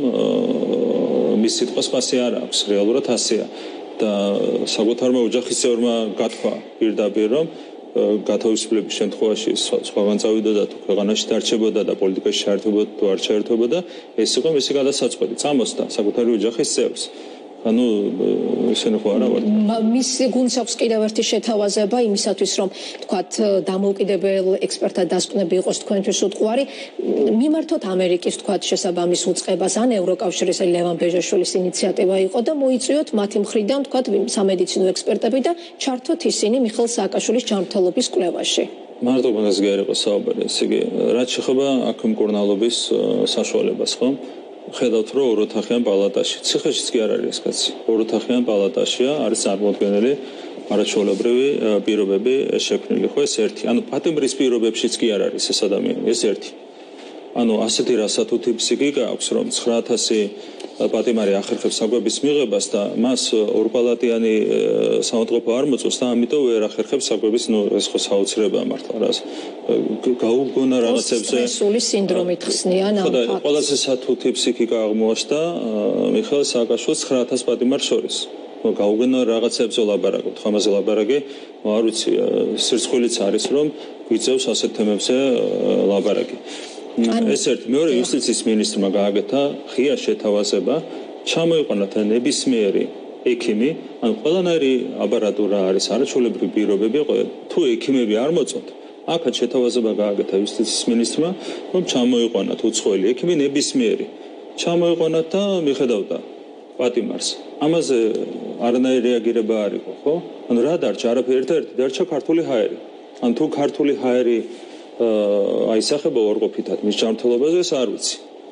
მის სიტყვას პასი არ აქვს რეალურად ასეა და საკუთარმა ოჯახის წევრმა გათქვა პირდაპირ რომ გათავისუფლების შემთხვევაში სხვაგან წავიდოდა თუ ქვეყანაში დარჩებოდა და პოლიტიკაში ჩაერთვებოდა თუ არ ჩაერთვებოდა ეს იყო მისი გადასაწყვეტი წამოსდა საკუთარი ოჯახის წევრს ანუ ესენი ხო არა ვარ მის გუნდს აქვს კიდევ ერთი შეთავაზება იმისათვის რომ თქვათ დამოუკიდებელ ექსპერტთა დასკვნები იყოს თქვენთვის უტყუარი მიმართოთ ამერიკის თქვათ შესაბამის უწყებას ან ევროკავშირის ლევან ბეჟაშვილის ინიციატივა იყო და მოიწვიოთ მათი მხრიდან თქვათ სამედიცინო ექსპერტები და ჩართოთ ისინი მიხეილ სააკაშვილის ჯანმრთელობის კვლევაში მარტო მაგას კი არ იყო საუბარი ესე იგი რაც შეხება აქ მკურნალობის საშუალებას ხო ხედავთ რომ ოროთახიან პალატაში ციხეშიც კი არ არის ეს კაცი ოროთახიან პალატაშია არის წარმოუდგენელი არაჩვეულებრივი პირობები შექმნილი ხო ეს ერთი ანუ პატიმრის პირობებშიც კი არ არის ეს ადამიანი ეს ერთი ანუ ასეთი რასათუთი ფსიქიკა აქვს რომ ცხრა ათასი პატიმარი ახერხებს საკვების მიღებას და მას ორპალატიანი სამოწყობო არ მოწოს და ამიტომ ვერ ახერხებს საკვების ნუ ეს ხო საოცრებაა მართლა რას გაუგონა რაღაცებზე სტრესული სინდრომით ხსნიან ამ ფაქტს ყველაზე სათუთი ფსიქიკა აღმოაჩნდა მიხეილ სააკაშვილის ცხრა ათას პატიმარ შორის გაუგონა რაღაცებზე ლაბარაკობთ ხამაზე ლაბარაკი არ ვიცი სირცხვილიც არის რომ გვიწევს ასეთ თემებზე ლაბარაკი ეს ერთ მეორე იუსტიციის მინისტრმა გააკეთა ღია შეთავაზება ჩამოიყვანა ნებისმიერი ექიმი ან ყველანაირი აპარატურა არის არაჩვეულებრივი პირობები თუ ექიმები არ მოწონთ აქაც შეთავაზება გააკეთა იუსტიციის მინისტრმა რომ ჩამოიყვანათ უცხოელი ექიმი ნებისმიერი ჩამოიყვანათ და მიხედავდა პატიმარს ამაზე არანაირი რეაგირება არ იყო ხო ანუ რა დარჩა არაფერი ერთ-ერთი დარჩა ქართული ჰაერი ან თუ ქართული ჰაერი აისახება ორყოფითად მის ჯანმრთელობაზე ეს არ ვიცი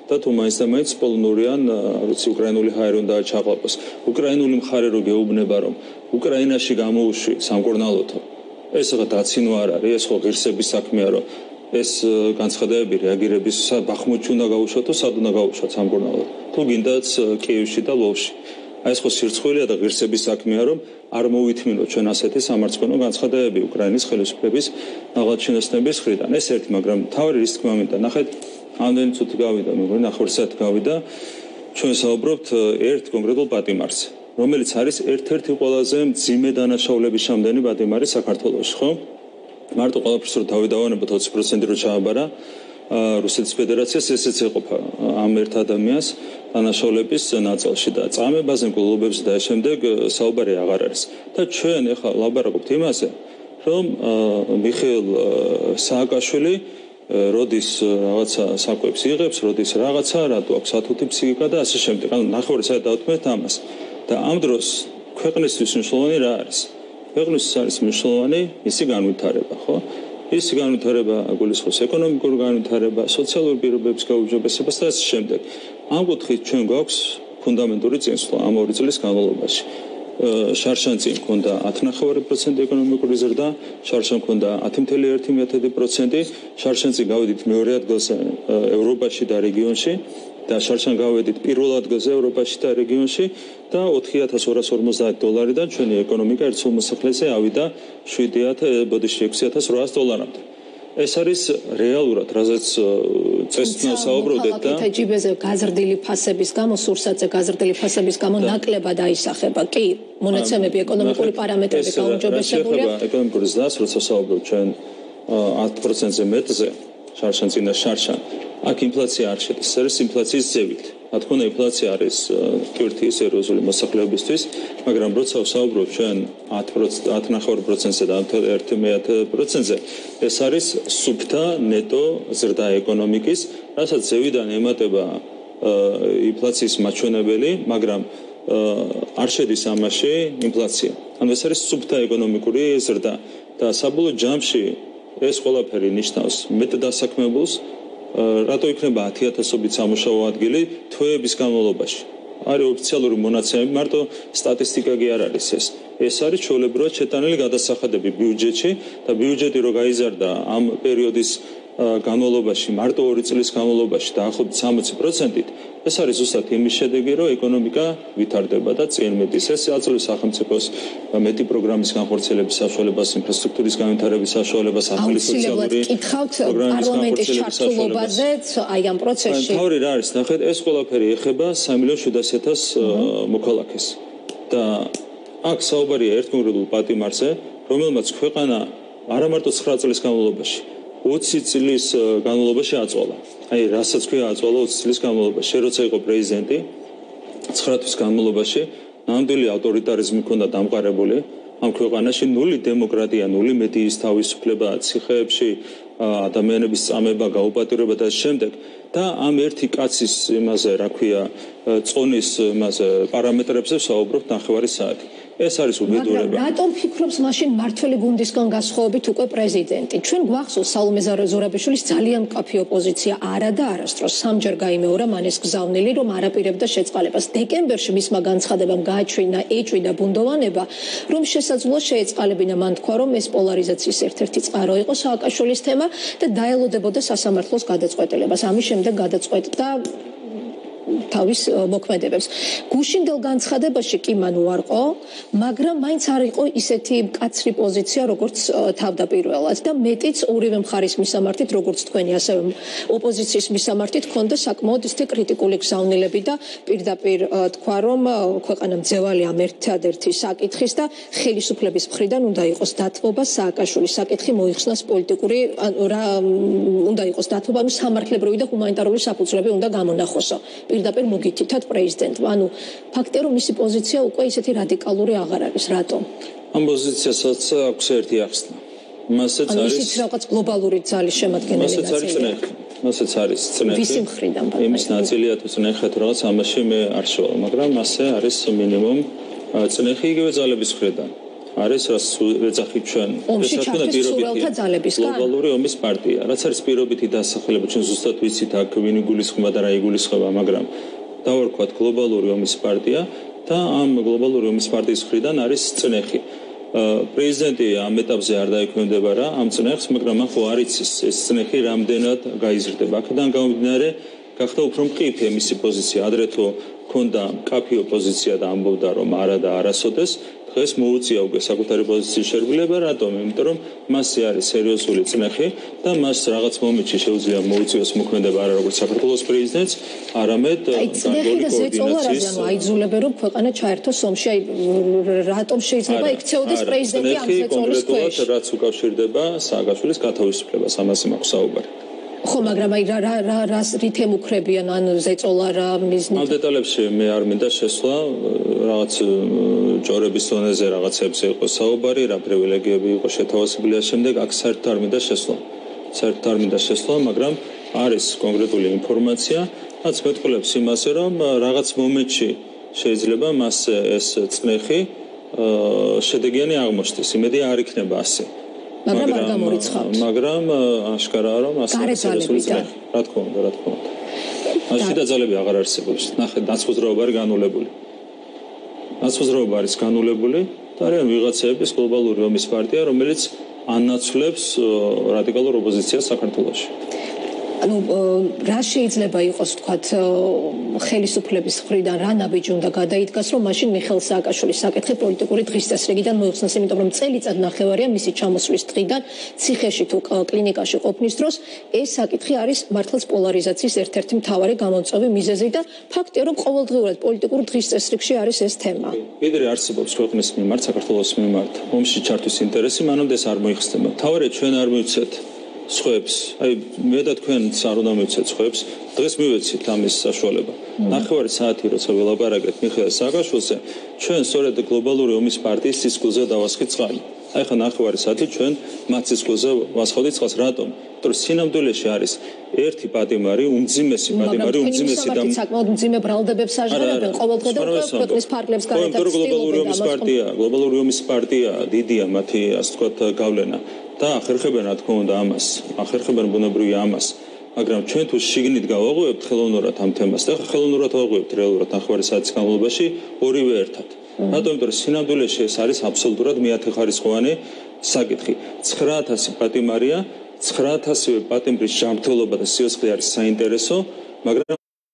და თუ მაინც და მაინც პოლონურიან როცა უკრაინული ჰაერი უნდა ჩაყლაპოს. უკრაინული მხარე რო გეუბნება რომ უკრაინაში გამოუშვი სამკურნალოთო ეს რა დაცინო არ არის, ეს ხო ღირსების საქმეა რომ ეს განცხადებები რეაგირების ბახმუთში უნდა გაუშვათ თუ სად უნდა გაუშვათ სამკურნალოდ. თუ გინდათ კიევში და ლვოვში. აი ეს ხო სირცხვილია და ღირსების საქმეა რომ არ მოვითმინოთ ჩვენ ასეთი სამარცხვინო განცხადებები უკრაინის ხელისუფლების აღაჩინოსნების მხრიდან. ეს ერთი, მაგრამ თავი რის თქმა მინდა ნახეთ ამდენი წუთი გავიდა, მეგონი ნახევარი საათი გავიდა. ჩვენ საუბრობთ ერთ კონკრეტულ პატიმარზე, რომელიც არის ერთ-ერთი ყველაზე მძიმე დანაშაულების შამდენი პატიმარი საქართველოში, ხო? მარტო ყველაფერს რო დავიდავანებოთ ოცი პროცენტი რო ჩააბარა რუსეთის ფედერაციას, ესეც ეყოფა ამ ერთ ადამიანს დანაშაულების ნაწილში და წამებაზე, მკვლელობებზე და შემდეგ საუბარი აღარ არის. და ჩვენ ეხლა ლაპარაკობთ იმაზე, რომ მიხეილ სააკაშვილი როდის რაღაცა საკვებს იღებს, როდის რაღაცა, რატო აქვს ათუთი ფსიქიკა და ასე შემდეგ. ანუ ნახევარი საათი დავთმევთ ამას. და ამ დროს ქვეყნისთვის მნიშვნელოვანი რა არის? ქვეყნისთვის არის მნიშვნელოვანი ისი განვითარება, ხო? ისი განვითარება გულისხმობს ეკონომიკურ განვითარება, სოციალურ პირობების გაუმჯობესებას და ასე შემდეგ. ამ კუთხით ჩვენ გვაქვს ფუნდამენტური წინსვლა ამ ორი წლის განმავლობაში. შარშანწინ ჰქონდა ათი ნახევარი პროცენტი ეკონომიკური ზრდა, შარშან ჰქონდა ათი ფاصლე ერთი პროცენტი, შარშანწინ გავედით მეორე ადგილზე ევროპაში და რეგიონში და შარშან გავედით პირველ ადგილზე ევროპაში და რეგიონში და ოთხი ათას ორას ორმოცდაათი დოლარიდან ჩვენი ეკონომიკა ერთ სულ მოსახლეზე ავიდა შვიდი ათას ექვსი ათას რვაას დოლარამდე. ეს არის რეალურად, რაზეც წესდნა საუბრობდეთ და ჯიბეზე გაზრდილი ფასების გამო, სურსათზე გაზრდილი ფასების გამო ნაკლებად აისახება. კი, მონაცემები ეკონომიკური პარამეტრები გაუმჯობესებულია. ეკონომიკური ზრდას, როცა საუბრობთ ჩვენ ათი პროცენტზე მეტზე, შარშანწინ და შარშან, აქ ინფლაცია არ შედის, ეს არის ინფლაციის ზევით. რა თქმა უნდა, ინფლაცია არის ტვირთი სერიოზული მოსახლეობისთვის, მაგრამ როცა ვსაუბრობთ ჩვენ ათი ნახევარი პროცენტზე და ერთი პროცენტზე, ეს არის სუფთა ნეტო ზრდა ეკონომიკის, რასაც ზევიდან ემატება ინფლაციის მაჩვენებელი, მაგრამ არ შედის ამაში ინფლაცია. ანუ ეს არის სუფთა ეკონომიკური ზრდა და საბოლოო ჯამში ეს ყველაფერი ნიშნავს მეტ დასაქმებულს. რატო იქნება ათი ათასობით სამუშაო ადგილი თვეების განმავლობაში? არის ოფიციალური მონაცემები, მარტო სტატისტიკა კი არ არის ეს. ეს არის ჩვეულებრივად შეტანილი გადასახადები ბიუჯეტში და ბიუჯეტი რო გაიზარდა ამ პერიოდის განმავლობაში, მარტო ორი წლის განმავლობაში დაახლოებით სამოცი პროცენტით, ეს არის ზუსტად იმის შედეგი, რომ ეკონომიკა ვითარდება და წინ მედის. ეს აძლევს სახელმწიფოს მეტი პროგრამის განხორციელების საშუალებას, ინფრასტრუქტურის განვითარების საშუალებას, ახალი სოციალური პარლამენტის ჩართულობაზეც აი ამ პროცესში. თავი რა არის, ნახეთ, ეს ყველაფერი ეხება სამი მილიონ შვიდასი ათას მოქალაქეს. და აქ საუბარია ერთ კონკრეტულ პატიმარზე, რომელმაც ქვეყანა არა მარტო ცხრა წლის განმავლობაში, ოცი წლის განმავლობაში აწვალა. აი, რასაც ქვია აწვალა ოცი წლის განმავლობაში. როცა იყო პრეზიდენტი, ცხრა თვის განმავლობაში ნამდვილი ავტორიტარიზმი ჰქონდა დამყარებული ამ ქვეყანაში, ნული დემოკრატია, ნული მედიის თავისუფლება, ციხეებში ადამიანების წამება, გაუპატიურება და შემდეგ. და ამ ერთი კაცის იმაზე, რა ქვია, წონის იმაზე პარამეტრებზე ვსაუბრობთ ნახევარი საათი. ეს არის უბედურება. რატომ ფიქრობს მაშინ მართველი გუნდისგან გასხოვებით უკვე პრეზიდენტი? ჩვენ გვახსოვს სალომე ზურაბიშვილის ძალიან მკაფი ოპოზიცია არა და არასდროს სამჯერ გაიმეორა მან ეს გზავნილი, რომ არაპირებდა შეწყალებას. დეკემბერში მისმა განცხადებამ გააჩვენა ეჭვი და ბუნდოვანება, რომ შესაძლოა შეეწყალებინა. მან თქვა, რომ ეს პოლარიზაციის ერთ-ერთი წყარო იყო სააკაშვილის თემა და დაელოდებოდა სასამართლოს გადაწყვეტილებას. ამის შემდეგ გადაწყვეტდა თავის მოქმედებებს. გუშინდელ განცხადებაში კი მან უარყო, მაგრამ მაინც არ იყო ისეთი მკაცრი პოზიცია, როგორც თავდაპირველად და მეტიც ორივე მხარის მისამართით, როგორც თქვენი, ასევე ოპოზიციის მისამართით, ჰქონდა საკმაოდ ისეთი კრიტიკული გზავნილები და პირდაპირ თქვა, რომ ქვეყანა მძევალი ამ ერთადერთი საკითხის და ხელისუფლების მხრიდან უნდა იყოს დათმობა სააკაშვილის საკითხი მოიხსნას პოლიტიკური, რა უნდა იყოს დათმობა, ანუ სამართლებრივი და ჰუმანიტარული საფუძვლები უნდა გამონახოსო. პირდაპირ მოგითითათ პრეზიდენტმა. ანუ ფაქტია, რომ მისი პოზიცია უკვე ისეთი რადიკალური აღარ არის. რატომ? ამ პოზიციასაც აქვს ერთი ახსნა. მასეც არის ისიც რაღაც გლობალური ძალის შემადგენელი ნაწილი. მასეც არის წნეხი. მასეც არის წნეხი. ვისი მხრიდან? იმის ნაწილია თუ წნეხი თუ რაღაც ამაში მე არ შევალ, მაგრამ მასე არის მინიმუმ წნეხი იგივე ძალების მხრიდან. არის რაც ეძახით ჩვენ ეს რა პირობითია გლობალური ომის პარტია რაც არის პირობითი დასახელება ჩვენ ზუსტად ვიცით აქ ვინ იგულისხმება და რა იგულისხმება მაგრამ დავარქვათ გლობალური ომის პარტია და ამ გლობალური ომის პარტიის მხრიდან არის წნეხი პრეზიდენტი ამ ეტაპზე არ დაექვემდებარა რა ამ წნეხს მაგრამ ახლა არ იცის ეს წნეხი რამდენად გაიზრდება აქედან გამომდინარე გახდა უფრო მყიფე მისი პოზიცია ადრე თუ ქონდა კაფიო პოზიცია და ამბობდა რომ არა და არასოდეს დღეს მოუწია უკვე საკუთარი პოზიციის შერბილება რატომ იმიტომ რომ მასზე არის სერიოზული წნეხი და მას რაღაც მომენტში შეუძლია მოუწიოს მოქმედება არა როგორც საქართველოს პრეზიდენტს არამედ განგოლი კოორდინაციის ანუ აიძულებენ რომ ქვეყანა ჩაერთოს ომში აი რატომ შეიძლება ექცეოდეს პრეზიდენტი ამ ზეწოლის ქვეშ რაც უკავშირდება სააკაშვილის გათავისუფლებას ამაზე მაქვს საუბარი ხო მაგრამ აი რა რა რა რით ემუქრებიან ან ზეწოლა რა მიზნით ამ დეტალებში მე არ მინდა შესვლა რაღაც ჯორების დონეზე რაღაცებზე იყო საუბარი რა პრივილეგიები იყო შეთავაზებული ამ შემდეგ აქ საერთოდ არ მინდა შესვლა საერთოდ არ მინდა შესვლა მაგრამ არის კონკრეტული ინფორმაცია რაც მეტყოლებს იმაზე რომ რაღაც მომენტში შეიძლება მას ეს წნეხი შედეგიანი აღმოჩნდეს იმედი არ იქნება ასე მაგრამ არ გამორიცხავთ მაგრამ აშკარაა რომ ასე რა თქმა უნდა რა თქმა უნდა ასე დაძალები აღარ არსებობს ნახეთ დაცვაზრაობა არის განულებული დაცვაზრაობა არის განულებული და არიან ვიღაცების გლობალური ომის პარტია რომელიც ანაცვლებს რადიკალურ ოპოზიციას საქართველოში ანუ რა შეიძლება იყოს თქვათ ხელისუფლების მხრიდან რა ნაბიჯი უნდა გადაიდგას რომ მაშინ მიხეილ სააკაშვილის საკითხი პოლიტიკური დღის წესრიგიდან მოიხსნას იმიტომ რომ წელიწად ნახევარია მისი ჩამოსვლის დღიდან ციხეში თუ კლინიკაში ყოფნის დროს ეს საკითხი არის მართლაც პოლარიზაციის ერთ-ერთი მთავარი გამომწვევი მიზეზი და ფაქტია რომ ყოველდღიურად პოლიტიკურ დღის წესრიგში არის ეს თემა კიდევ არსებობს ქვეყნის მიმართ საქართველოს მიმართ ომში ჩართვის ინტერესი მანამდე ეს არ მოიხსნება მთავარია ჩვენ არ მივცეთ სხვებს აი მე და თქვენც არ უნდა მივცეთ სხვებს დღეს მივეცით ამის საშუალება ნახევარი საათი როცა ველაპარაკეთ მიხეილ სააკაშვილზე ჩვენ სწორედ გლობალური ომის პარტიის სისხლზე დავასხით წყალი აი ხა ნახევარი საათი ჩვენ მათ სისხლზე ვასხავთ წყალს რატომ იმიტომ რომ სინამდვილეში არის ერთი პატიმარი უმძიმესი პატიმარი უმძიმესი და საკმაოდ მძიმე ბრალდებებს აჟღერებენ ყოველდღე და ქვეყნის ფარგლებს გარეთ გლობალური ომის პარტია გლობალური ომის პარტია დიდია მათი ასე ვთქვათ გავლენა და ახერხებენ რა თქმა უნდა ამას ახერხებენ ბუნებრივია ამას მაგრამ ჩვენ თუ შიგნით გავაღვევთ ხელოვნურად ამ თემას და ხელოვნურად ვაღვევთ რეალურად ნახევარი საათის განმავლობაში ორივე ერთად რატომ იმიტომ რომ სინამდვილეში ეს არის აბსოლუტურად მეათეხარისხოვანი საკითხი ცხრა ათასი პატიმარია ცხრა ათასი პატიმრის ჯანმრთელობა და სიცოცხლე არის საინტერესო მაგრამ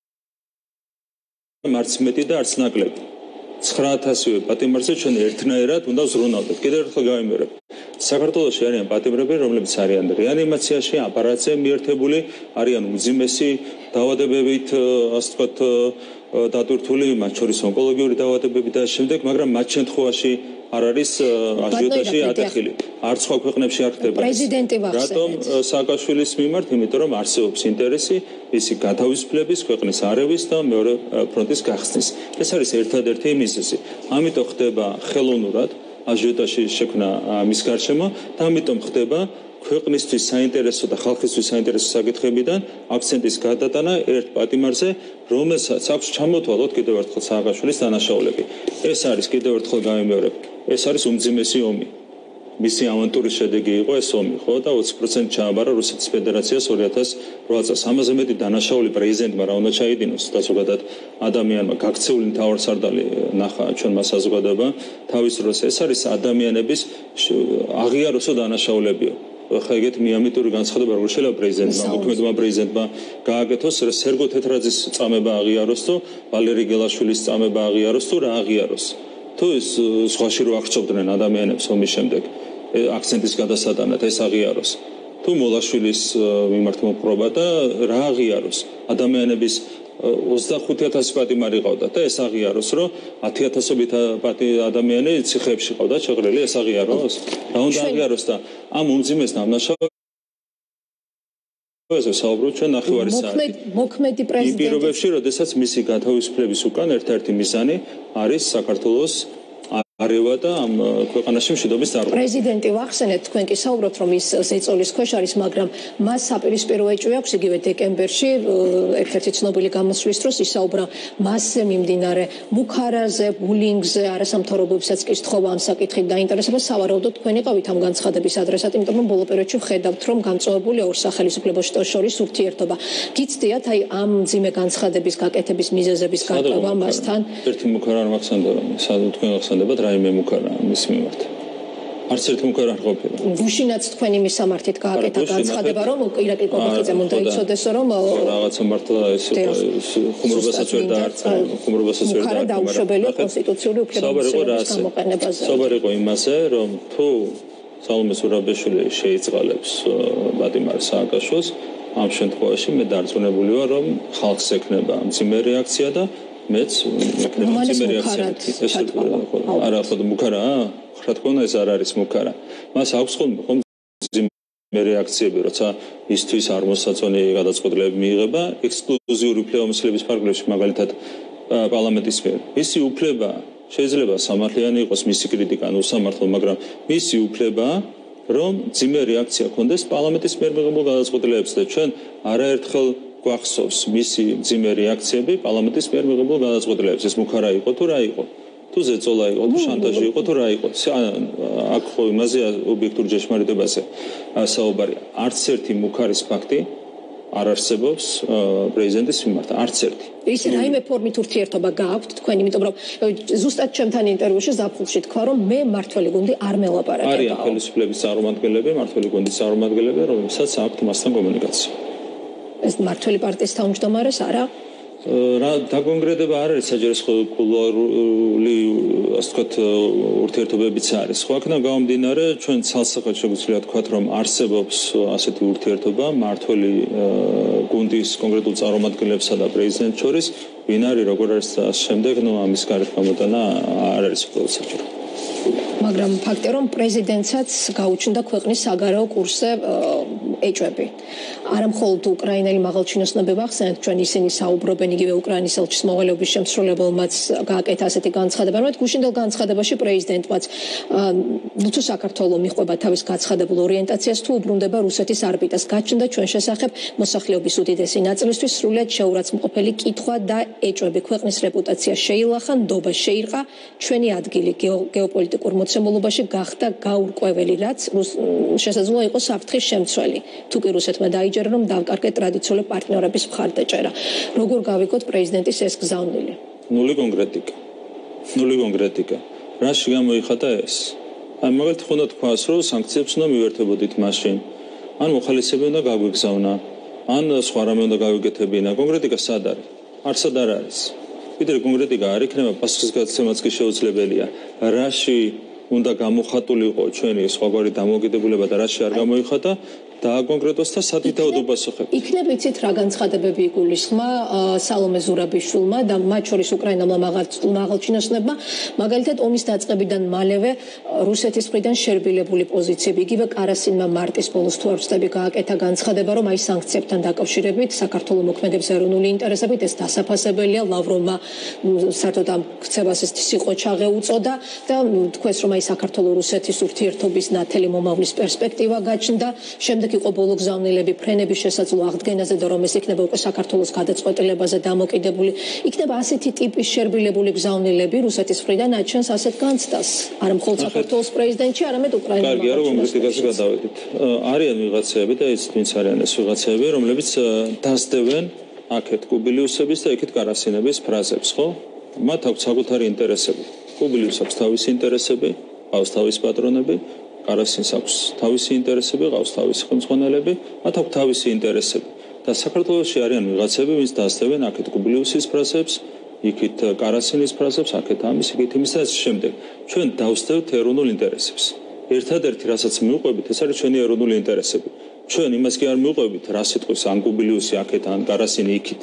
არც მეტი და არც ნაკლები ცხრა ათასი პატიმარზე ჩვენ ერთნაირად უნდა ვზრუნავდეთ კიდევ ერთხელ გავიმეორებ საქართველოში არიან პატიმრები რომლებიც არიან რეანიმაციაში აპარატზე მიერთებული არიან უძიმესი დაავადებებით ასე ვთქვათ დატვირთული მათ შორის ონკოლოგიური დაავადებები და შემდეგ მაგრამ მათ შემთხვევაში არ არის აჟიოტაჟი ატეხილი არც სხვა ქვეყნებში არ ხდება პრეზიდენტი ვახსენეთ რატომ სააკაშვილის მიმართ იმიტომ რომ არსებობს ინტერესი ისი გათავისუფლების ქვეყნის არევის და მეორე ფრონტის გახსნის ეს არის ერთადერთი მიზეზი ამიტომ ხდება ხელოვნურად აჟიოტაჟი შექმნა მის გარშემო და ამიტომ ხდება ქვეყნისთვის საინტერესო და ხალხისთვის საინტერესო საკითხებიდან აქცენტის გადატანა ერთ პატიმარზე რომელსაც აქვს ჩამოთვალოთ კიდევ ერთხელ სააკაშვილის დანაშაულები ეს არის კიდევ ერთხელ გავიმეორებ ეს არის უმძიმესი ომი მისი ავანტურის შედეგი იყო ეს ომი ხო და ოცი პროცენტი ჩააბარა რუსეთის ფედერაციას ორი ათას რვა წელს ამაზე მეტი დანაშაული პრეზიდენტმა რა უნდა ჩაიდინოს და ზოგადად ადამიანმა გაქცეული მთავარსარდალი ნახა ჩვენმა საზოგადოება თავის დროს ეს არის ადამიანების აღიაროსო დანაშაულებიო ხა ეგეთ მიამიტური განცხადება როგორ შეიძლება პრეზიდენტმა მოქმედმა პრეზიდენტმა გააკეთოს სერგო თეთრაძის წამება აღიაროს თუ ვალერი გელაშვილის წამება აღიაროს თუ რა აღიაროს თუ ეს სხვაში რო აღწევდნენ ადამიანებს ომის შემდეგ აქცენტის გადასატანად ეს აღიაროს თუ მოლაშვილის მიმართ მოპყრობა და რა აღიაროს ადამიანების ოცდახუთი ათასი პატიმარი ყავდა და ეს აღიაროს რომ ათი ათასობით ადამიანი ციხეებში ყავდა შეღრელი ეს აღიაროს რა უნდა აღიაროს და ამ უმძიმეს დამნაშავეზე საუბრობ ჩვენ ნახევარი საათი მოქმედი პრეზიდენტი პირობებში როდესაც მისი გათავისუფლების უკან ერთ-ერთი მიზანი არის საქართველოს არევა და ამ ქვეყანაში მშვიდობის დარღვევა. პრეზიდენტი ვახსენეთ, თქვენ კი საუბრობთ, რომ ის ზეწოლის ქვეშ არის, მაგრამ მას საპირისპირო ეჭვი აქვს იგივე დეკემბერში ერთ-ერთი ცნობილი გამოსვლის დროს ისაუბრა მასზე მიმდინარე მუქარაზე, ბულინგზე, არასამთავრობოებსაც კი სთხოვა ამ საკითხით დაინტერესება. სავარაუდოდ თქვენ იყავით ამ განცხადების ადრესატი, იმიტომ რომ ბოლო პერიოდში ვხედავთ, რომ გამწვავებულია ორ სახელმწიფოს შორის ურთიერთობა. გიცდიათ აი ამ მძიმე განცხადების გაკეთების მიზეზების გარკვევა მასთან? ერთი მუქარა არ მახსენდება, სადაც თქვენ ახსენდებათ რაიმე მუქარა მის მიმართ. არც ერთი მუქარა არ ყოფილა. გუშინაც თქვენ იმის სამართით გააკეთა განცხადება, რომ ირაკლი კობახიძემ უნდა იცოდესო, რომ რაღაცა მართლა ეს ხუმრობასაც ვერ დაარწა, ხუმრობასაც ვერ დაარწა. დაუშვებელია კონსტიტუციური უფლებების გამოყენებაზე. საუბარი იყო იმაზე, რომ თუ სალომე ზურაბიშვილი შეიწყალებს ვლადიმერ სააკაშვილს, ამ შემთხვევაში მე დარწმუნებული ვარ, რომ ხალხს ექნება მძიმე რეაქცია და მეც მექნება მძიმე რეაქცია. ეს არა ხო მუქარაა? რა თქმა უნდა ეს არ არის მუქარა. მას აქვს ხომ მძიმე რეაქციები, როცა ისთვის არ მოსაწონი გადაწყვეტილებები მიიღება ექსკლუზიური უფლებამოსილების ფარგლებში, მაგალითად პარლამენტის მიერ. ისი უფლება შეიძლება სამართლიანი იყოს მისი კრიტიკა ან უსამართლო, მაგრამ მისი უფლება რომ მძიმე რეაქცია ქონდეს პარლამენტის მიერ მიღებულ გადაწყვეტილებებზე და ჩვენ არაერთხელ გვახსოვს მისი მძიმე რეაქციები პარლამენტის მიერ მიღებულ გადაწყვეტილებებზე. ეს მუქარა იყო თუ რა იყო? თუ ზეწოლა იყო, თუ შანტაჟი იყო, თუ რა იყო? აქ ხო იმაზე ობიექტურ ჭეშმარიტებაზე საუბარია. არც ერთი მუქარის ფაქტი არ არსებობს პრეზიდენტის მიმართ, არც ერთი. ის რაიმე ფორმით ურთიერთობა გააქვთ თქვენ, იმიტომ რომ ზუსტად ჩემთან ინტერვიუში ზაფხულში თქვა, რომ მე მართველი გუნდი არ მელაპარაკებაო. არიან ხელისუფლების წარმომადგენლები, მართველი გუნდის წარმომადგენლები, რომელსაც აქვთ მასთან კომუნიკაცია. ეს მართველი პარტიის თავმჯდომარეს არა? რა დაკონკრეტება არ არის, საჯარო კულუარული, ასე ვთქვათ, ურთიერთობებიც არის. ხო, აქედან გამომდინარე, ჩვენ ცალსახად შეგვიძლია ვთქვათ, რომ არსებობს ასეთი ურთიერთობა მართველი გუნდის კონკრეტულ წარმომადგენლებსა და პრეზიდენტს შორის, ვინ არის, როგორ არის და შემდეგ, ნუ ამის გარეთ გამოტანა არ არის უბრალოდ საჭირო. მაგრამ ფაქტია, რომ პრეზიდენტსაც გაუჩნდა ქვეყნის საგარეო კურსზე ეჭვები. არა მხოლოდ უკრაინელი მაღალჩინოსნები ვახსენეთ, ჩვენ ისინი საუბრობენ იგივე უკრაინის ელჩის მოვალეობის შემსრულებელმაც გააკეთა ასეთი განცხადება, რომ გუშინდელ განცხადებაში პრეზიდენტმაც ნუ თუ საქართველოს მიყვება თავის გაცხადებულ ორიენტაციას, თუ უბრუნდება რუსეთის არბიტას, გაჩნდა ჩვენ შესახებ მოსახლეობის უდიდესი ნაწილისთვის სრულიად შეურაცხმყოფელი კითხვა და ეჭვები. ქვეყნის რეპუტაცია შეილახა, ნდობა შეირყა, ჩვენი ადგილი გეოპოლიტიკურ მოცემულობაში გახდა გაურკვეველი, რაც შესაძლოა იყოს საფრთხის შემცველი. თუ კი რუსეთმა დაიჯერა, რომ დავკარგეთ ტრადიციული პარტნიორების მხარდაჭერა. როგორ გავიგოთ პრეზიდენტის ეს გზავნილი? ნული კონკრეტიკა. ნული კონკრეტიკა. რაში გამოიხატა ეს? აი მაგალითად ხონდა თქვას, რომ სანქციებს უნდა მივერთებოდით მაშინ. ან მოხალისეები უნდა გაგვიგზავნა, ან სხვა რამე უნდა გავიგეთებინა. კონკრეტიკა სად არის? არსად არ არის. ვიდრე კონკრეტიკა არ იქნება, პასუხისგაცემაც კი შეუძლებელია. რაში უნდა გამოხატულიყო ჩვენი სხვაგვარი დამოუკიდებულება და რაში არ გამოიხატა დააკონკრეტოს და სათითაოდობას ეხება. იქნებ იცით რა განცხადებები იგულისხმა სალომე ზურაბიშვილმა და მათ შორის უკრაინელმა მაღალჩინოსნებმა, მაგალითად ომის დაწყებიდან მალევე რუსეთის მხრიდან შერბილებული პოზიციები. იგივე კარასინმა მარტის ბოლოს თუ არ ვცდები გააკეთა განცხადება, რომ აი სანქციებთან დაკავშირებით საქართველოს მოქმედებს ეროვნული ინტერესებით ეს დასაფასებელია. ლავროვმა საერთოდ ამ ქცევას ეს სიყოჩაღე უწოდა და თქვეს, რომ აი საქართველოს რუსეთის ურთიერთობის ნათელი მომავლის პერსპექტივა გაჩნდა. შემდეგ იყო ბოლო გზავნილები ფრენების შესაძლო აღდგენაზე და რომ ეს იქნება უკვე საქართველოს გადაწყვეტილებაზე დამოკიდებული. იქნება ასეთი ტიპის შერბილებული გზავნილები რუსეთის მხრიდან აჩენს ასეთ განცდას. არა მხოლოდ საქართველოს პრეზიდენტში, არამედ უკრაინის. კარგი, არა კონკრეტიკაზე გადავედით. არიან ვიღაცები და ის ვინც არიან ეს ვიღაცები, რომლებიც დასდევენ აქეთ კუბილიუსების და იქით კარასინების ფრაზებს, ხო? მათ აქვს საკუთარი ინტერესები. კუბილიუს აქვს თავისი ინტერესები, ყავს თავისი პატრონები. კარასინს აქვს თავისი ინტერესები, ყავს თავისი ხელმძღვანელები, მათ აქვს თავისი ინტერესები. და საქართველოში არიან ვიღაცები, ვინც დასდევენ აქეთ კუბილიუსის ფრაზებს, იქით კარასინის ფრაზებს, აქეთ ამის, იქით იმის და ასე შემდეგ. ჩვენ დავსდევთ ეროვნულ ინტერესებს. ერთადერთი, რასაც მივყვებით, ეს არის ჩვენი ეროვნული ინტერესები. ჩვენ იმას კი არ მივყვებით, რა სიტყვის ან კუბილიუსი აქეთ, ან კარასინი იქით.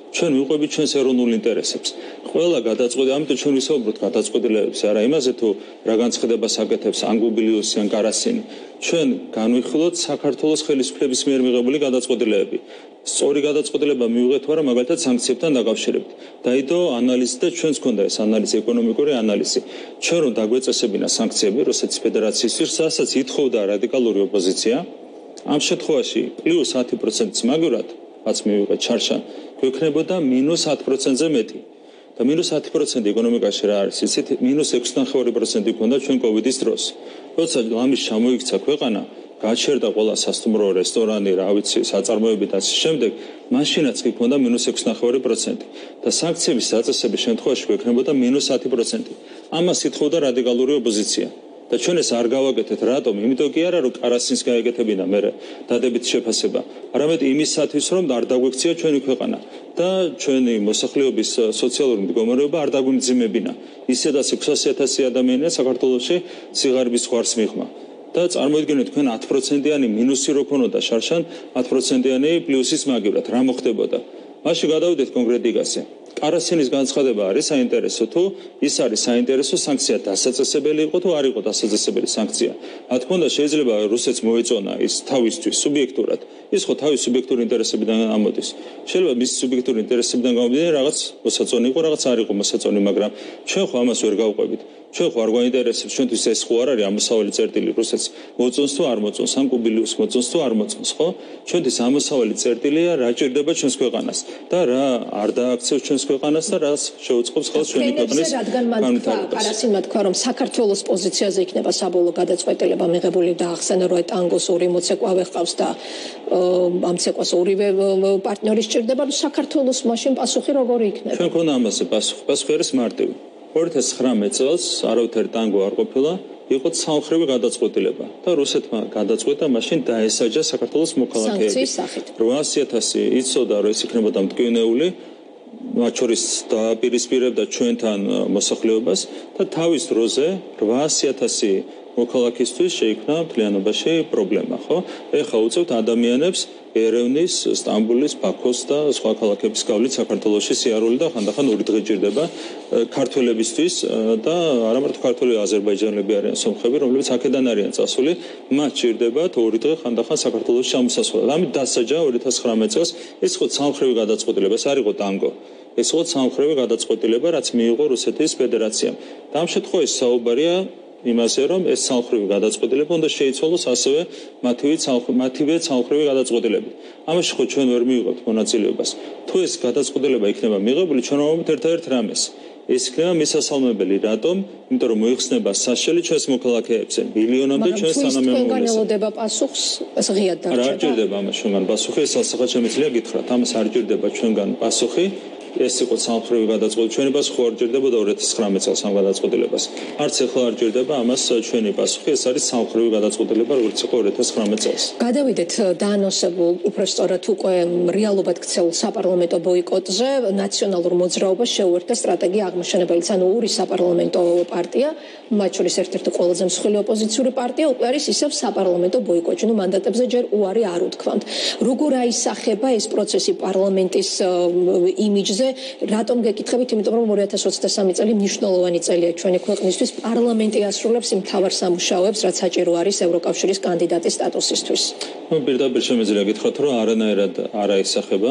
ჩვენ ვიყვებით ჩვენს ეროვნულ ინტერესებს. ყველა გადაწყვეტილება, ამიტომ ჩვენ ვისაუბროთ გადაწყვეტილებებზე, არა იმაზე თუ რა განცხადებას აკეთებს ანგუბილიუსი ან კარასინი. ჩვენ განვიხილოთ საქართველოს ხელისუფლების მიერ მიღებული გადაწყვეტილებები. სწორი გადაწყვეტილება მივიღეთ თუ არა მაგალითად სანქციებთან დაკავშირებით. დაიდო ანალიზი და ჩვენს გქონდა ეს ანალიზი, ეკონომიკური ანალიზი. ჩვენ რომ დაგვეწესებინა სანქციები რუსეთის ფედერაციისთვის, რასაც ითხოვდა რადიკალური ოპოზიცია, ამ შემთხვევაში პლუს ათი პროცენტის მაგივრად, რაც მივიღეთ ჩარშა, გვექნებოდა მინუს ათი პროცენტზე მეტი. და მინუს ათი პროცენტი ეკონომიკაში რა არის? იცით, მინუს ექვსი ნახევარი პროცენტი ქონდა ჩვენ კოვიდის დროს. როცა ამის ჩამოიქცა ქვეყანა, გაჩერდა ყველა სასტუმრო, რესტორანი, რა ვიცი, საწარმოები და ასე შემდეგ, მაშინაც კი ქონდა მინუს ექვსი ნახევარი პროცენტი. და სანქციების დაწესების შემთხვევაში გვექნებოდა მინუს ათი პროცენტი. ამას ითხოვდა რადიკალური ოპოზიცია. და ჩვენ ეს არ გავაკეთეთ, რატომ? იმიტომ კი არა, რომ კარასინს გაეკეთებინა მერე დადებითი შეფასება, არამედ იმისათვის, რომ არ დაგვექცია ჩვენი ქვეყანა და ჩვენი მოსახლეობის სოციალური მდგომარეობა არ დაგვიმძიმებინა. ისედაც ექვსასი ათასი ადამიანია საქართველოში სიღარიბის ხვარს მიღმა. და წარმოიდგინეთ თქვენ ათი პროცენტიანი მინუსი რო ქონოდა შარშან ათი პროცენტიანი პლუსის მაგივრად რა მოხდებოდა. მაშინ გადავიდეთ კონკრეტიკაზე. კარასინის განცხადება არის საინტერესო თუ ის არის საინტერესო სანქცია დასაწესებელი იყო თუ არ იყო დასაწესებელი სანქცია. რა თქმა უნდა შეიძლება რუსეთს მოეწონა ის თავისთვის სუბიექტურად. ის ხო თავის სუბიექტური ინტერესებიდან ამოდის. შეიძლება მის სუბიექტური ინტერესებიდან გამომდინარე რაღაც მოსაწონი იყო, რაღაც არ იყო მოსაწონი, მაგრამ ჩვენ ხო ამას ვერ გავყვებით. ჩვენ ხო არ გვაინტერესებს ჩვენთვის ეს ხო არ არის ამოსავალი წერტილი რუსეთს მოწონს თუ არ მოწონს, ან კუბილიუს მოწონს თუ არ მოწონს, ხო? ჩვენთვის ამოსავალი წერტილია რა ჭირდება ჩვენს ქვეყანას და რა არ დააქცევს ჩვენს ქვეყანას და რას შეუწყობს ხოლმე ჩვენი ქვეყნის განვითარებას. კარასინმა თქვა, რომ საქართველოს პოზიციაზე იქნება საბოლოო გადაწყვეტილება მიღებული და ახსენა, რომ ტანგოს ორი მოცეკვავე ჰყავს და ამ ცეკვას ორივე პარტნიორი სჭირდება, რომ საქართველოს მაშინ პასუხი როგორი იქნება? ჩვენ ქონა ამაზე პასუხი. პასუხი არის მარტივი. ორი ათას ცხრამეტ წელს არავითარი ტანგო არ ყოფილა, იყო ცალმხრივი გადაწყვეტილება და რუსეთმა გადაწყვეტა მაშინ დაესაჯა საქართველოს მოქალაქეები. სანქციის სახით. რვაასი ათასი იცოდა, რომ ეს იქნებოდა მტკივნეული, მათ შორის დააპირისპირებდა ჩვენთან მოსახლეობას და თავის დროზე რვაასი ათასი მოქალაქისთვის შეიქმნა მთლიანობაში პრობლემა, ხო? ეხლა უწევთ ადამიანებს ერევნის, სტამბოლის, ბაქოს და სხვა ქალაქების გავლით საქართველოში სიარული და ხანდახან ორი დღე ჭირდება ქართველებისთვის და არა მარტო ქართველი აზერბაიჯანელები არიან სომხები, რომლებიც აქედან არიან წასული, მათ ჭირდებათ ორი დღე ხანდახან საქართველოში ჩამოსასვლელად. ამით დასაჯა ორი ათას ცხრამეტ წელს ეს ხო ცალმხრივი გადაწყვეტილება, ეს არ იყო ტანგო. ეს იყო ცალმხრივი გადაწყვეტილება, რაც მიიღო რუსეთის ფედერაციამ. და ამ შემთხვევაში საუბარია იმაზე, რომ ეს ცალმხრივი გადაწყვეტილება უნდა შეიცვალოს ასევე მათივე ცალმხრივი გადაწყვეტილებით. ამაში ხო ჩვენ ვერ მივიღებთ მონაწილეობას. თუ ეს გადაწყვეტილება იქნება მიღებული, ჩვენ ვამბობთ ერთადერთ რამეს. ეს იქნება მისასალმებელი, რატომ? იმიტომ რომ მოიხსნება საშელი ჩვენს მოქალაქეებზე, მილიონამდე ჩვენს თანამემამულეს. მაგრამ თუ ის განელოდება პასუხს, ეს ღიად დარჩება. არ ჭირდება ამას ჩვენგან პასუხი, ეს ასახად შემიძლია გითხრათ, ამას არ ჭირდება ჩვენგან პასუხი. ეს იყო ცალმხრივი გადაწყვეტილება. ჩვენი პასუხი არ ჭირდებოდა ორი ათას ცხრამეტ წელს ამ გადაწყვეტილებას. არც ახლა არ ჭირდება ამას ჩვენი პასუხი, ეს არის ცალმხრივი გადაწყვეტილება, როგორც იყო ორი ათას ცხრამეტ წელს. გადავიდეთ დაანონსებულ, უბრალოდ უკვე რეალობად ქცეულ საპარლამენტო ბოიკოტზე, ნაციონალურ მოძრაობას შეუერთდა სტრატეგია აღმაშენებელიც, ანუ ორი საპარლამენტო პარტია, მათ შორის ერთ-ერთი ყველაზე მსხვილი ოპოზიციური პარტია, უკვე არის ისევ საპარლამენტო ბოიკოტში. ნუ მანდატებზე ჯერ უარი არ უთქვამთ. როგორ აისახება ეს პროცესი პარლამენტის იმიჯზე? რატომ გეკითხებით? იმიტომ რომ ორი ათას ოცდასამი წელი მნიშვნელოვანი წელია ჩვენი ქვეყნისთვის. პარლამენტი ასრულებს იმ მთავარ სამუშაოებს, რაც საჭირო არის ევროკავშირის კანდიდატის სტატუსისთვის. ნუ პირდაპირ შემიძლია გითხრათ, რომ არანაირად არ აისახება.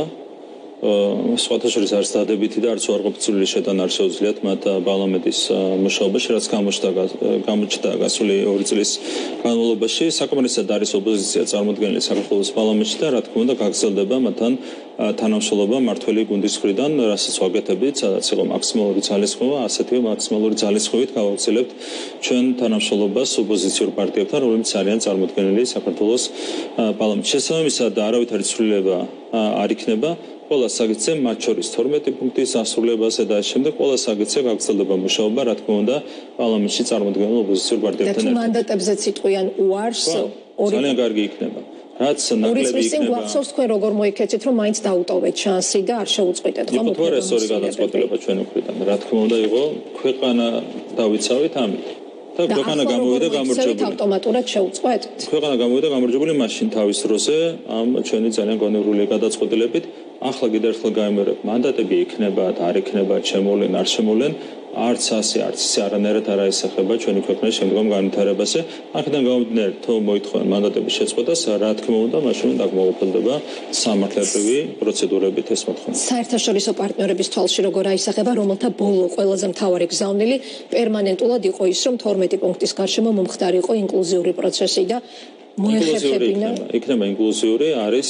სხვათა შორის არის დადებითი და არც უარყოფითი შეტანა არ შეუძლიათ მათ პარლამენტის მუშაობაში, რაც გამოჩნდა გასული ორი წლის განმავლობაში. საკმარისად არის ოპოზიცია წარმოდგენილი საქართველოს პარლამენტში და რა თქმა უნდა გაგრძელდება მათთან თანამშრომლობა მართველი გუნდის მხრიდან, რასაც ვაკეთებთ, სადაც იყო მაქსიმალური ძალისხმევა, ასეთივე მაქსიმალური ძალისხმევით გავაგრძელებთ ჩვენ თანამშრომლობას ოპოზიციურ პარტიებთან, რომლებიც არიან წარმოდგენილი საქართველოს პარლამენტში. შესაბამისად, არავითარი ცვლილება არ იქნება. ყველა საგრძე მათ შორის თორმეტი პუნქტის ასრულებაზე და ამ შემდეგ ყველა საგრძე გაგრძელდება მუშაობა, რა თქმა უნდა, პარლამენტში წარმოდგენილ ოპოზიციურ პარტიებთან ერთად. და თუ მანდატებზეც იტყვიან უარს, ძალიან კარგი იქნება. რაც ნაკლები იქნება. გვახსოვს თქვენ როგორ მოიქეცით, რომ მაინც დაუტოვეთ შანსი და არ შეუწყვეტეთ ხომ? იყო ეს ორი გადაწყვეტილება ჩვენ მხრიდან. რა თქმა უნდა, იყო ქვეყანა დავიცავით ამით. და ქვეყანა გამოვიდა გამარჯვებული. ავტომატურად შეუწყვეტ? ქვეყანა გამოვიდა გამარჯვებული მაშინ თავის დროზე ამ ჩვენი ძალიან გონივრული გადაწყვეტილებით. ახლა კიდევ ერთხელ გამიმერებ, მანდატები იქნება და არ იქნება შემოვლენ, არ შემოვლენ, არც ასე, არც ისე არანაირად არ აისახება ჩვენი ქვეყნის შემდგომ განვითარებაზე. აქედან გამომდინარე, თუ მოითხოვენ მანდატების შეწყვეტას, რა თქმა უნდა, მაშინ დაკმაყოფილდება სამართლებრივი პროცედურებით ეს მოთხოვნა. საერთაშორისო პარტნიორების თვალში როგორ აისახება, რომელთა ბოლო ყველაზე მთავარი გზავნილი პერმანენტულად იყო ის, რომ თორმეტი პუნქტის გარშემო მომხდარიყო ინკლუზიური პროცესი და მოეხერხებინა. იქნება ინკლუზიური, არის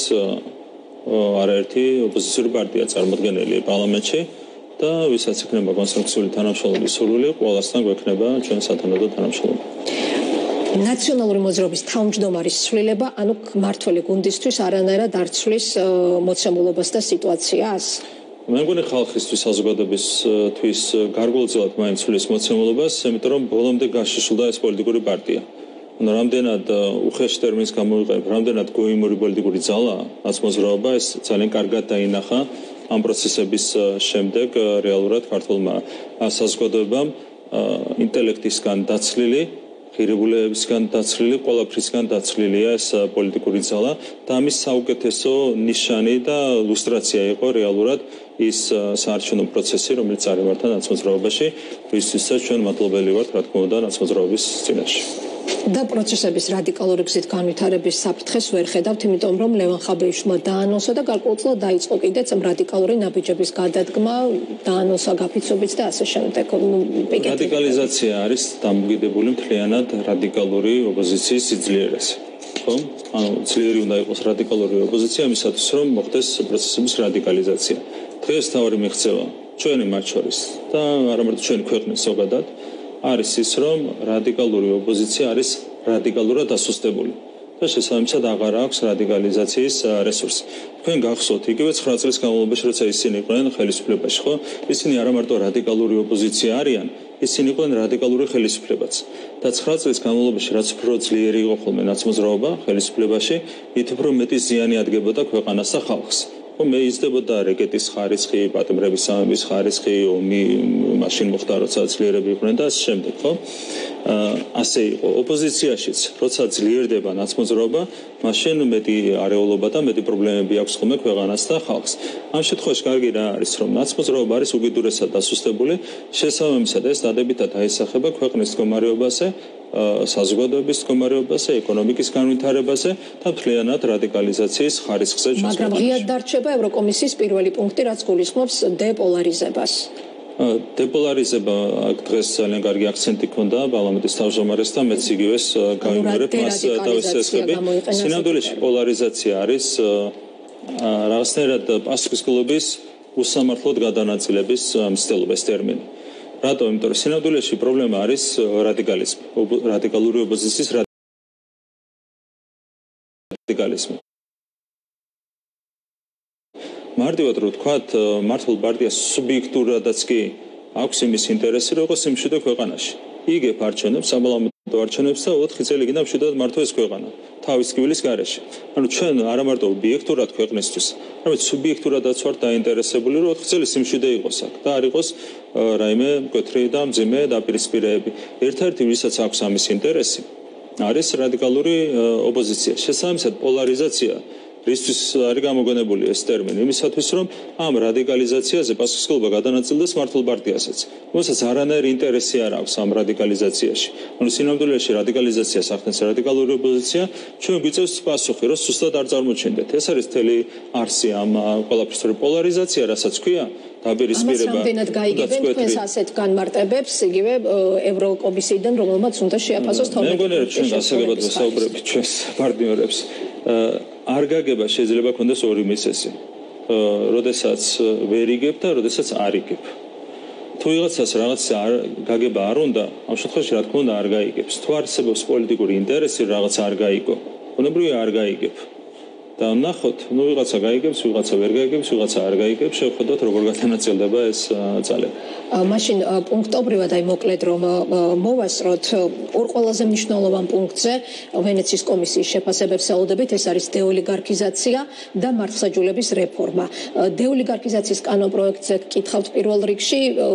არაერთი ოპოზიციური პარტია წარმოდგენილი პარლამენტში და ვისაც იქნება კონსტრუქციული თანამშრომლობის სურვილი, ყველასთან გვექნება ჩვენ სათანადო თანამშრომლობა. ნაციონალური მოძრაობის თავმჯდომარის ცვლილება, ანუ მმართველი გუნდისთვის არანაირად არ ცვლის მოცემულობას და სიტუაციას. მე მგონი ხალხისთვის საზოგადოებისთვის გარკვეულწილად მაინც ცვლის მოცემულობას, იმიტომ რომ ბოლომდე გაშიშვლდა ეს პოლიტიკური პარტია. ანუ რამდენად უხეშ ტერმინს გამოვიყენებ, რამდენად გოიმური პოლიტიკური ძალა, ნაცმოძრაობა ეს ძალიან კარგად დაინახა ამ პროცესების შემდეგ რეალურად ქართულმა საზოგადოებამ ინტელექტისგან დაცლილი, ღირებულებისგან დაცლილი, ყველაფრისგან დაცლილია ეს პოლიტიკური ძალა და ამის საუკეთესო ნიშანი და ილუსტრაცია იყო რეალურად ის საარჩევნო პროცესი, რომელიც წარიმართა ნაცმოძრაობაში, რისთვისაც ჩვენ მადლობელი ვართ, რა თქმა უნდა, ნაცმოძრაობის წინაშე. და პროცესების რადიკალური გზით განვითარების საფრთხეს ვერ ხედავთ, იმიტომ რომ ლევან ხაბეიშვილმა დაანონსა და გარკვეულწილად დაიწყო კიდეც რადიკალური ნაბიჯების გადადგმა, დაანონსა გაფიცობით და ასე შემდეგ. რადიკალიზაცია არის დამოკიდებული მთლიანად რადიკალური ოპოზიციის სიძლიერეზე. ხო? ანუ ძლიერი უნდა იყოს რადიკალური ოპოზიცია იმისათვის, რომ მოხდეს პროცესების რადიკალიზაცია. დღეს თავი მიღწევა ჩვენი მათ შორის და არა მარტო ჩვენი ქვეყნის ზოგადად არის ის, რომ რადიკალური ოპოზიცია არის რადიკალურად ასუსტებული და შესაბამისად აღარ აქვს რადიკალიზაციის რესურსი. თქვენ გახსოვთ, იგივე ცხრა წლის განმავლობაში, როცა ისინი იყვნენ ხელისუფლებაში, ხო? ისინი არა მარტო რადიკალური ოპოზიცია არიან, ისინი იყვნენ რადიკალური ხელისუფლებაც. და ცხრა წლის განმავლობაში, რაც უფრო ძლიერი იყო ხოლმე ნაცმოძრაობა ხელისუფლებაში, მით უფრო მეტი ზიანი ადგებოდა ქვეყანას და ხალხს. ხო, მე იზრდებოდა რეკეტის ხარისხი, პატიმრების სამების ხარისხი, ომი მაშინ მოხდა, როცა ძლიერები იყვნენ და ასე შემდეგ, ხო? ასე იყო ოპოზიციაშიც, როცა ძლიერდება ნაცმოძრაობა, მაშინ მეტი არეულობა და მეტი პრობლემები აქვს ხოლმე ქვეყანას და ხალხს. ამ შემთხვევაში კარგი რა არის, რომ ნაცმოძრაობა არის უკიდურესად დასუსტებული, შესაბამისად ეს დადებითად აისახება ქვეყნის მდგომარეობაზე, საზოგადოების მდგომარეობაზე, ეკონომიკის განვითარებაზე და მთლიანად რადიკალიზაციის ხარისხზე ჩვენ. მაგრამ ღიად დარჩება ევროკომისიის პირველი პუნქტი, რაც გულისხმობს დეპოლარიზებას. დეპოლარიზება აქ დღეს ძალიან კარგი აქცენტი ქონდა პარლამენტის თავმჯდომარეს და მეც იგივეს გავიმერებ მას დავისესხები. სინამდვილეში პოლარიზაცია არის რაღაცნაირად პასუხისმგებლობის უსამართლოდ გადანაწილების მცდელობა ეს ტერმინი. რატომ? იმიტომ რომ სინამდვილეში პრობლემა არის რადიკალიზმი, რადიკალური ოპოზიციის რადიკალიზმი. მარტივად რო ვთქვათ, მართლ პარტიას სუბიექტურადაც კი აქვს იმის ინტერესი, რომ იყოს სიმშვიდე ქვეყანაში. იგებ არჩევნებს, საპარლამენტო არჩევნებს და ოთხი წელი გინდა მშვიდად მართოს ქვეყანა, თავის კბილის გარეშე. ანუ ჩვენ არა მარტო ობიექტურად ქვეყნისთვის, არამედ სუბიექტურადაც ვართ დაინტერესებული, რომ ოთხი წელი სიმშვიდე იყოს აქ და არ იყოს რაიმე მკვეთრი და მძიმე დაპირისპირებები. ერთ-ერთი ვისაც აქვს ამის ინტერესი, არის რადიკალური ოპოზიცია. შესაბამისად პოლარიზაცია რისთვის არის გამოგონებული ეს ტერმინი? იმისათვის, რომ ამ რადიკალიზაციაზე პასუხისმგებლობა გადანაწილდეს მართლ პარტიასაც, რომელსაც არანაირი ინტერესი არ აქვს ამ რადიკალიზაციაში. ანუ სინამდვილეში რადიკალიზაციას ახდენს რადიკალური ოპოზიცია, ჩვენ გვიწევს პასუხი, რომ სუსტად არ წარმოჩენდეთ. ეს არის მთელი არსი ამ ყველაფრის, რომ პოლარიზაცია, რასაც ქვია, დაპირისპირება. ამას რამდენად გაიგებენ თქვენს ასეთ განმარტებებს, იგივე ევროკომისიიდან, რომელმაც უნდა შეაფასოს თორმეტი. მე მგონი, რომ ჩვენ გასაგებად ვესაუბრებით ჩვენს პარტნიორებს. არ გაგება შეიძლება ქონდეს ორი მისესი. როდესაც ვერ იგებ და როდესაც არ იგებ. თუ ვიღაცას რაღაც გაგება არ უნდა, ამ შემთხვევაში რა თქმა უნდა არ გაიგებს. თუ არსებობს პოლიტიკური ინტერესი რაღაც არ გაიგო, ბუნებრივია არ გაიგებ. და ნახოთ, ნუ ვიღაცა გაიგებს, ვიღაცა ვერ გაიგებს, ვიღაცა არ გაიგებს, შევხედოთ როგორ გადანაწილდება ეს ძალები. მაშინ პუნქტობრივად აი მოკლედ რომ მოვასწროთ ორ ყველაზე მნიშვნელოვან პუნქტზე ვენეციის კომისიის შეფასებებს ელოდებით, ეს არის დეოლიგარქიზაცია და მართლმსაჯულების რეფორმა. დეოლიგარქიზაციის კანონპროექტზე გკითხავთ პირველ რიგში,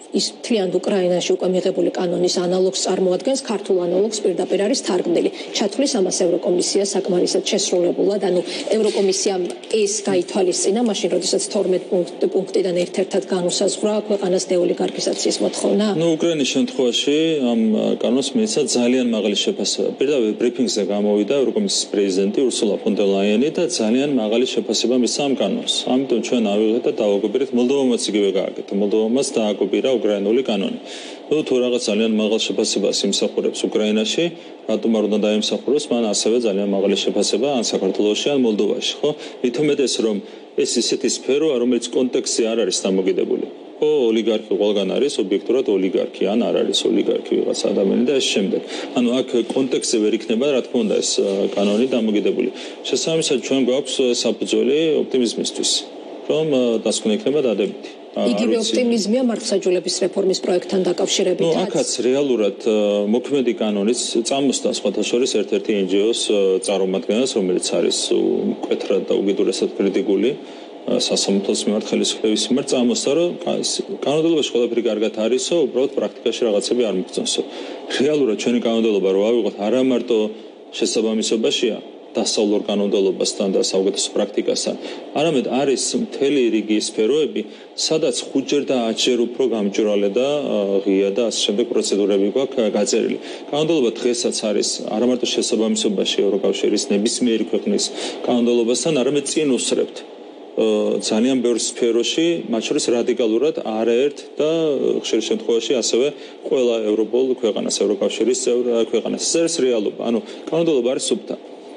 ის მთლიან უკრაინაში უკვე მიღებული კანონის ანალოგს წარმოადგენს, ქართულ ანალოგს პირდაპირ არის თარგმნილი. ჩათვლის ამას ევროკომისია საკმარისად შესრულებულად, ანუ ევროკომისიამ ეს გაითვალისწინა, მაშინ როდესაც თორმეტ პუნქტიდან ერთ-ერთად განუსაზღვრა ქვეყანას დეოლიგარქიზაციის მოთხოვნა. ნუ უკრაინის შემთხვევაში ამ კანონს მიეცა ძალიან მაღალი შეფასება. პირდაპირ ბრიფინგზე გამოვიდა ევროკომისიის პრეზიდენტი ურსულა ფონ დერ ლაიენი და ძალიან მაღალი შეფასება მისცა ამ კანონს. ამიტომ ჩვენ ავიღეთ და დავაკვირდით მოლდოვამაც იგივე გააკეთა. მოლდოვამაც დააკოპირა უკრაინული კანონი. ნუ თუ რაღაც ძალიან მაღალ შეფასებას იმსახურებს უკრაინაში, რატომ არ უნდა დაიმსახუროს მან ასევე ძალიან მაღალი შეფასება ან საქართველოში ან მოლდოვაში, ხო? მით უმეტეს რომ ეს ისეთი სფეროა, რომელიც კონტექსტზე არ არის დამოკიდებული. ო ოლიგარქი ყველგან არის ობიექტურად ოლიგარქი ან არ არის ოლიგარქი ვიღაც ადამიანი და ეს შემდეგ. ანუ აქ კონტექსტზე ვერ იქნება რა თქმა უნდა ეს კანონი დამოკიდებული. შესაბამისად ჩვენ გვაქვს საფუძველი ოპტიმიზმისთვის, რომ დასკვნა იქნება დადებითი. იგივე ოპტიმიზმია მართლმსაჯულების რეფორმის პროექტთან დაკავშირებით. ნუ აქაც რეალურად მოქმედი კანონის წამოსდა სხვათა შორის ერთ-ერთი en ge os წარმომადგენელს, რომელიც არის მკვეთრად და უკიდურესად კრიტიკული სასამართლოს მიმართ ხელისუფლების მიმართ წამოსდა, რომ კანონმდებლობაში ყველაფერი კარგად არისო, უბრალოდ პრაქტიკაში რაღაცები არ მიგწონსო. რეალურად ჩვენი კანონმდებლობა რო ავიღოთ, არა მარტო შესაბამისობაშია დასავლურ კანონმდებლობასთან და საუკეთესო პრაქტიკასთან, არამედ არის მთელი რიგი სფეროები, სადაც ხუთჯერ და ათჯერ უფრო გამჭვირვალე და ღია და ასე შემდეგ პროცედურები გვაქვს გაწერილი. კანონმდებლობა დღესაც არის არა მარტო შესაბამისობაში ევროკავშირის ნებისმიერი ქვეყნის კანონმდებლობასთან, არამედ წინ უსწრებთ ძალიან ბევრ სფეროში, მათ შორის რადიკალურად არაერთ და ხშირ შემთხვევაში ასევე ყველა ევროპულ ქვეყანას, ევროკავშირის წევრ ქვეყანას. ეს არის რეალობა. ანუ კანონმდებლობა არის სუფთა.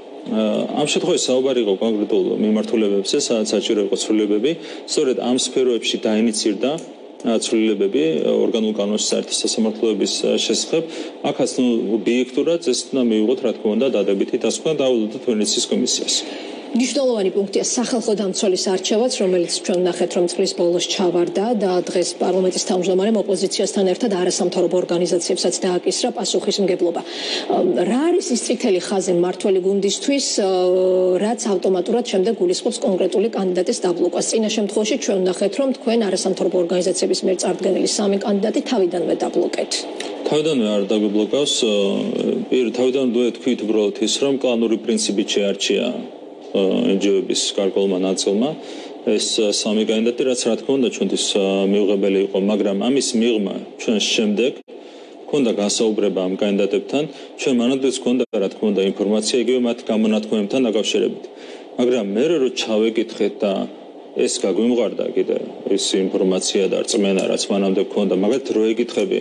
ამ შემთხვევაში საუბარი იყო კონკრეტულ მიმართულებებზე, სადაც საჭირო იყო ცვლილებები. სწორედ ამ სფეროებში დაინიცირდა ცვლილებები ორგანულ კანონში საერთო სასამართლოების შესახებ. აქაც ნუ ობიექტურად წესით უნდა მივიღოთ, რა თქმა უნდა, დადებითი დასკვნა და ავლოდოთ ვენეციის კომისიას. მნიშვნელოვანი პუნქტია სახალხო დამცველის არჩევაც, რომელიც ჩვენ ვნახეთ, რომ წლის ბოლოს ჩავარდა და დღეს პარლამენტის თავმჯდომარემ ოპოზიციასთან ერთად არასამთავრობო ორგანიზაციებსაც დააკისრა პასუხისმგებლობა. რა არის ის წითელი ხაზი მმართველი გუნდისთვის, რაც ავტომატურად შემდეგ გულისხმობს კონკრეტული კანდიდატის დაბლოკვას? წინა შემთხვევაში ჩვენ ვნახეთ, რომ თქვენ არასამთავრობო ორგანიზაციების მიერ წარდგენილი სამი კანდიდატი თავიდანვე დაბლოკეთ. თავიდანვე არ დაგვიბლოკავს, თავიდანვე თქვით უბრალოდ ის, რომ კლანური პრინციპით შეარჩია en ge os-ის გარკვეულმა ნაწილმა ეს სამი კანდიდატი, რაც რა თქმა უნდა ჩვენთვის მიუღებელი იყო, მაგრამ ამის მიღმა ჩვენ შემდეგ ქონდა გასაუბრება ამ კანდიდატებთან, ჩვენ მანამდეც ქონდა რა თქმა უნდა ინფორმაცია იგივე მათი გამონათქვამებთან დაკავშირებით. მაგრამ მე რო ჩავეკითხეთ და ეს გაგვიმყარდა კიდე ეს ინფორმაცია და რწმენა, რაც მანამდე ქონდა, მაგათ რო ეკითხები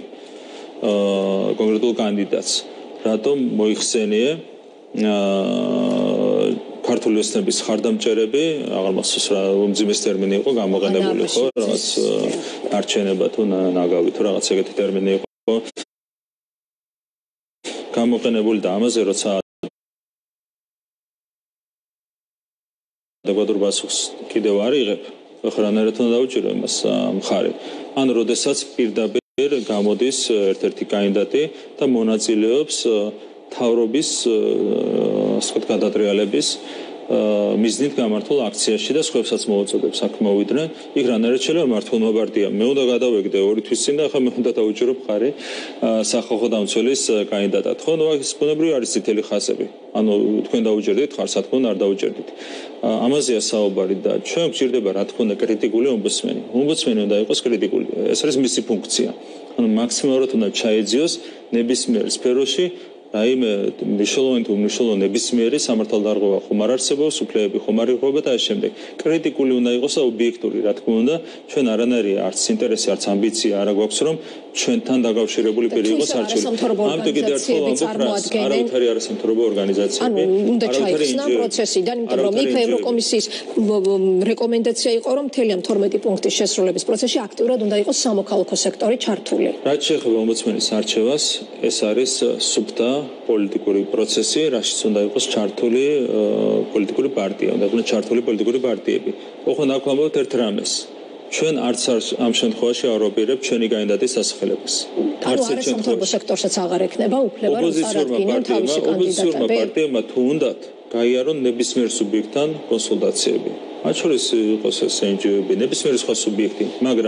აა კონკრეტულ კანდიდატს, რატომ მოიხსენიე ქართული ოცნების ხარდამჭერები, აღარ მახსოვს რა უმძიმეს ტერმინი იყო გამოყენებული, ხო, რაღაც არჩენება თუ ნაგავი თუ რაღაც ეგეთი ტერმინი იყო გამოყენებული და ამაზე როცა ადეკვატურ პასუხს კიდევ არ იღებ, ხო რანაირად უნდა დავუჭირო იმას მხარი. ან როდესაც პირდაპირ გამოდის ერთ-ერთი კანდიდატი და მონაწილეობს თავრობის ასე ვთქვათ გადატრიალების მიზნით გამართულ აქციაში და სხვებსაც მოუწოდებს აქ მოვიდნენ. იქ რანაირად შეიძლება მართლმა პარტიამ მე უნდა გადავეგდე ორი თვის წინ და ახლა მე უნდა დავუჭირო მხარი სახალხო დამცველის კანდიდატად. ხო, ნუ ეს ბუნებრივი არის წითელი ხაზები. ანუ თქვენ დაუჭერდით ხარ, სათქმა უნდა არ დაუჭერდით. ამაზეა საუბარი და ჩვენ გვჭირდება რა თქმა უნდა კრიტიკული ომბუდსმენი. ომბუდსმენი უნდა იყოს კრიტიკული. ეს არის მისი ფუნქცია. ანუ მაქსიმალურად უნდა ჩაეძიოს ნებისმიერ სფეროში რაიმე მნიშვნელოვანი თუ მნიშვნელოვანი ნებისმიერი სამართალდარღვევა ხომ არ არსებობს, უფლებები ხომ არ იღებება და ამ შემდეგ. კრიტიკული უნდა იყოს და ობიექტური, რა თქმა უნდა, ჩვენ არანაირი არც ინტერესი, არც ამბიცია არ აქვს, რომ ჩვენთან დაკავშირებული პირი იყოს არჩეული. ამიტომ კიდევ ერთხელ ვამბობ, არავითარი არასამთავრობო ორგანიზაციები. ანუ უნდა ჩაიხსნა პროცესიდან, იმიტომ რომ იქ ევროკომისიის რეკომენდაცია იყო, რომ მთელი ამ თორმეტი პუნქტის შესრულების პროცესში აქტიურად უნდა იყოს სამოქალაქო სექტორი ჩართული. რაც შეეხება ომბუდსმენის არჩევას, ეს არის სუფთა პოლიტიკური პროცესი, რაშიც უნდა იყოს ჩართული პოლიტიკური პარტია, უნდა იყოს ჩართული პოლიტიკური პარტიები. ოღონდ აქ ვამბობთ ერთ რამეს. ჩვენ არც ამ შემთხვევაში არ ვაპირებთ ჩვენი კანდიდატის დასახელებას. არც ერთ შემთხვევაში სექტორსაც აღარ ექნება უფლება რომ წარადგინონ თავისი კანდიდატები. პარტიებმა თუ უნდათ გაიარონ ნებისმიერ სუბიექტთან კონსულტაციები. მათ შორის იყოს ეს en ge-ები, ნებისმიერი სხვა სუბიექტი, მაგრამ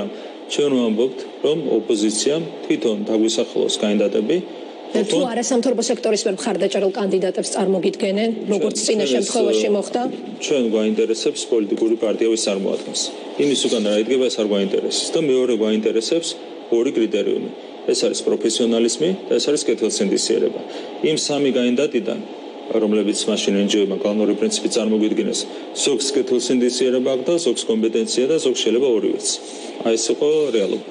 ჩვენ ვამბობთ, რომ ოპოზიციამ თვითონ დაგვისახელოს კანდიდატები თუ არასამთავრობო სექტორის მიერ მხარდაჭერილ კანდიდატებს წარმოგიდგენენ, როგორც წინა შემთხვევაში მოხდა? ჩვენ გვაინტერესებს პოლიტიკური პარტია ვის წარმოადგენს. იმის უკან რა იდგება, ეს არ გვაინტერესებს და მეორე გვაინტერესებს ორი კრიტერიუმი. ეს არის პროფესიონალიზმი და ეს არის კეთილსინდისიერება. იმ სამი კანდიდატიდან, რომლებიც მაშინ ენჯოებმა გალანური პრინციპი წარმოგვიდგინეს, ზოგს კეთილსინდისიერება აქვს და ზოგს კომპეტენცია და ზოგს შეიძლება ორივეც. აი ეს იყო რეალობა.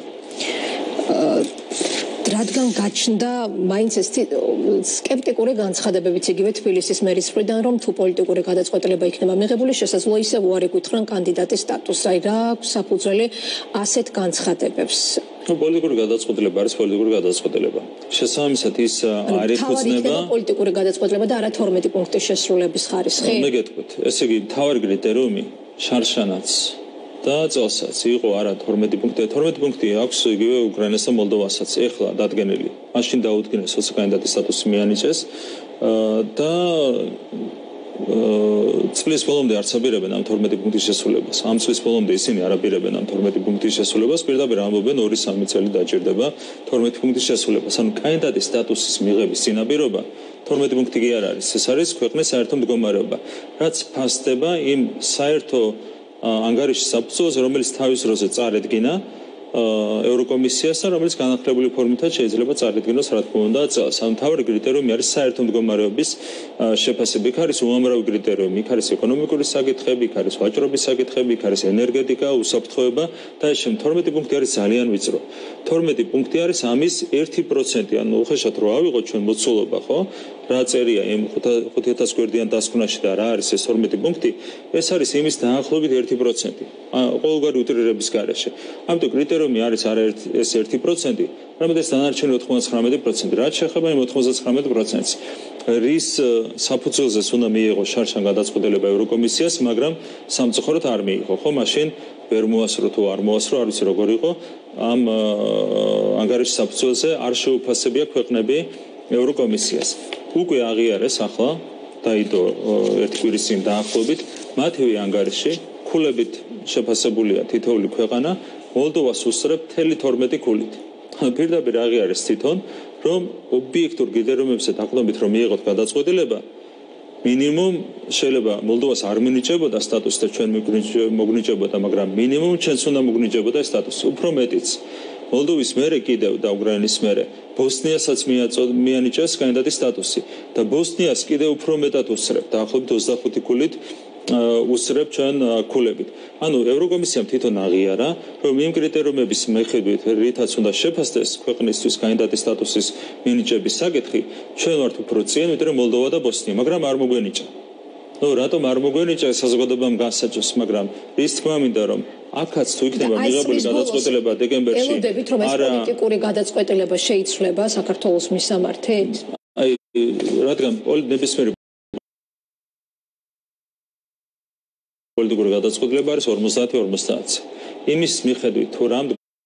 რადგან გაჩნდა მაინც ეს სკეპტიკური განცხადებებიც იგივე თბილისის მერის მხრიდან, რომ თუ პოლიტიკური გადაწყვეტილება იქნება მიღებული, შესაძლოა ისევ უარი გითხრან კანდიდატის სტატუსს. აი რა აქვს საფუძველი ასეთ განცხადებებს? ნუ პოლიტიკური გადაწყვეტილება არის პოლიტიკური გადაწყვეტილება. შესაბამისად ის არ ეკუთვნება პოლიტიკური გადაწყვეტილება და არა თორმეტი პუნქტის შესრულების ხარისხი. მე გეტყვით, ესე იგი მთავარი კრიტერიუმი შარშანაც და წელსაც იყო არა თორმეტი პუნქტი, თორმეტი პუნქტი აქვს იგივე უკრაინას და მოლდოვასაც ეხლა დადგენილი. მაშინ დაუდგინეს ოცი კანდიდატის სტატუსი მიანიჭეს და წლის ბოლომდე არც აბირებენ ამ თორმეტი პუნქტის შესრულებას. ამ წლის ბოლომდე ისინი არ აბირებენ ამ თორმეტი პუნქტის შესრულებას, პირდაპირ ამბობენ ორი სამი წელი დაჭირდება თორმეტი პუნქტის შესრულებას. ანუ კანდიდატის სტატუსის მიღების წინაპირობა თორმეტი პუნქტი კი არ არის, ეს არის ქვეყნის საერთო მდგომარეობა, რაც ფასდება იმ საერთო ანგარიშის საფუძველზე, რომელიც თავის დროზე წარედგინა ევროკომისიას და რომელიც განახლებული ფორმითაც შეიძლება წარედგინოს, რა თქმა უნდა, წელს. ანუ მთავარი კრიტერიუმი არის საერთო მდგომარეობის შეფასება. იქ არის უამრავი კრიტერიუმი, იქ არის ეკონომიკური საკითხები, იქ არის ვაჭრობის საკითხები, იქ არის ენერგეტიკა, უსაფრთხოება და ეს შემ თორმეტი პუნქტი არის ძალიან ვიწრო. თორმეტი პუნქტი არის ამის ერთი პროცენტი, ანუ უხეშად რო ავიღოთ ჩვენ მოცულობა, ხო? რა წერია იმ ხუთი ათას გვერდიან დასკვნაში და რა არის ეს თორმეტი პუნქტი, ეს არის იმის დაახლოებით ერთი პროცენტი. ყოველგვარი უტრირების გარეშე. ამიტომ კრიტერიუმი არის არაერთ ეს ერთი პროცენტი, რამედ ეს დანარჩენი ოთხმოცდახმეტი პროცენტი. რაც შეეხება იმ ოთხმოცდახმეტ პროცენტს, რის საფუძველზეც უნდა მიიღოს შარშან გადაწყვეტილება ევროკომისიას, მაგრამ სამწუხაროდ არ მიიღო, ხო? მაშინ ვერ მოასრო თუ არ მოასრო, არ ვიცი როგორ იყო, ამ ანგარიშის საფუძველზე არ შეუფასებია ქვეყნები ევროკომისიას. უკვე აღიარეს ახლა დაიდო ერთი კვირის წინ დაახლოებით მათივე ანგარიში ქულებით შეფასებულია თითოეული ქვეყანა მოლდოვას უსწრებს მთელი თორმეტი ქულით. პირდაპირ აღიარეს თვითონ, რომ ობიექტურ კრიტერიუმებზე დაყრდნობით რომ მიიღოთ გადაწყვეტილება, მინიმუმ შეიძლება მოლდოვას არ მინიჭებოდა სტატუსი და ჩვენ მოგნიჭებოდა, მაგრამ მინიმუმ ჩვენც უნდა მოგნიჭებოდა სტატუსი. უფრო მეტიც, მოლდოვის მერე კიდევ და უკრაინის მერე ბოსნიასაც მიანიჭეს კანდიდატის სტატუსი და ბოსნიას კიდევ უფრო მეტად უსწრებს, დაახლოებით ოცდახუთი ქულით უსწრებს ჩვენ ქულებით. ანუ ევროკომისიამ თვითონ აღიარა, რომ იმ კრიტერიუმების მიხედვით, რითაც უნდა შეფასდეს ქვეყნისთვის კანდიდატის სტატუსის მინიჭების საკითხი, ჩვენ ვართ უფრო წინ, ვიდრე მოლდოვა და ბოსნია, მაგრამ არ მოგვენიჭა. ნუ რატომ არ მოგვენიჭა საზოგადოებამ განსაჭოს, მაგრამ ის თქმა მინდა რომ აქაც თუ იქნება მიღებული გადაწყვეტილება დეკემბერში, ელოდებით რომ ეს პოლიტიკური გადაწყვეტილება შეიცვლება საქართველოს მისამართით? აი, რადგან ნებისმიერი პოლიტიკური გადაწყვეტილება არის ორმოცდაათი ორმოცდაათი. იმის მიხედვით თუ რამ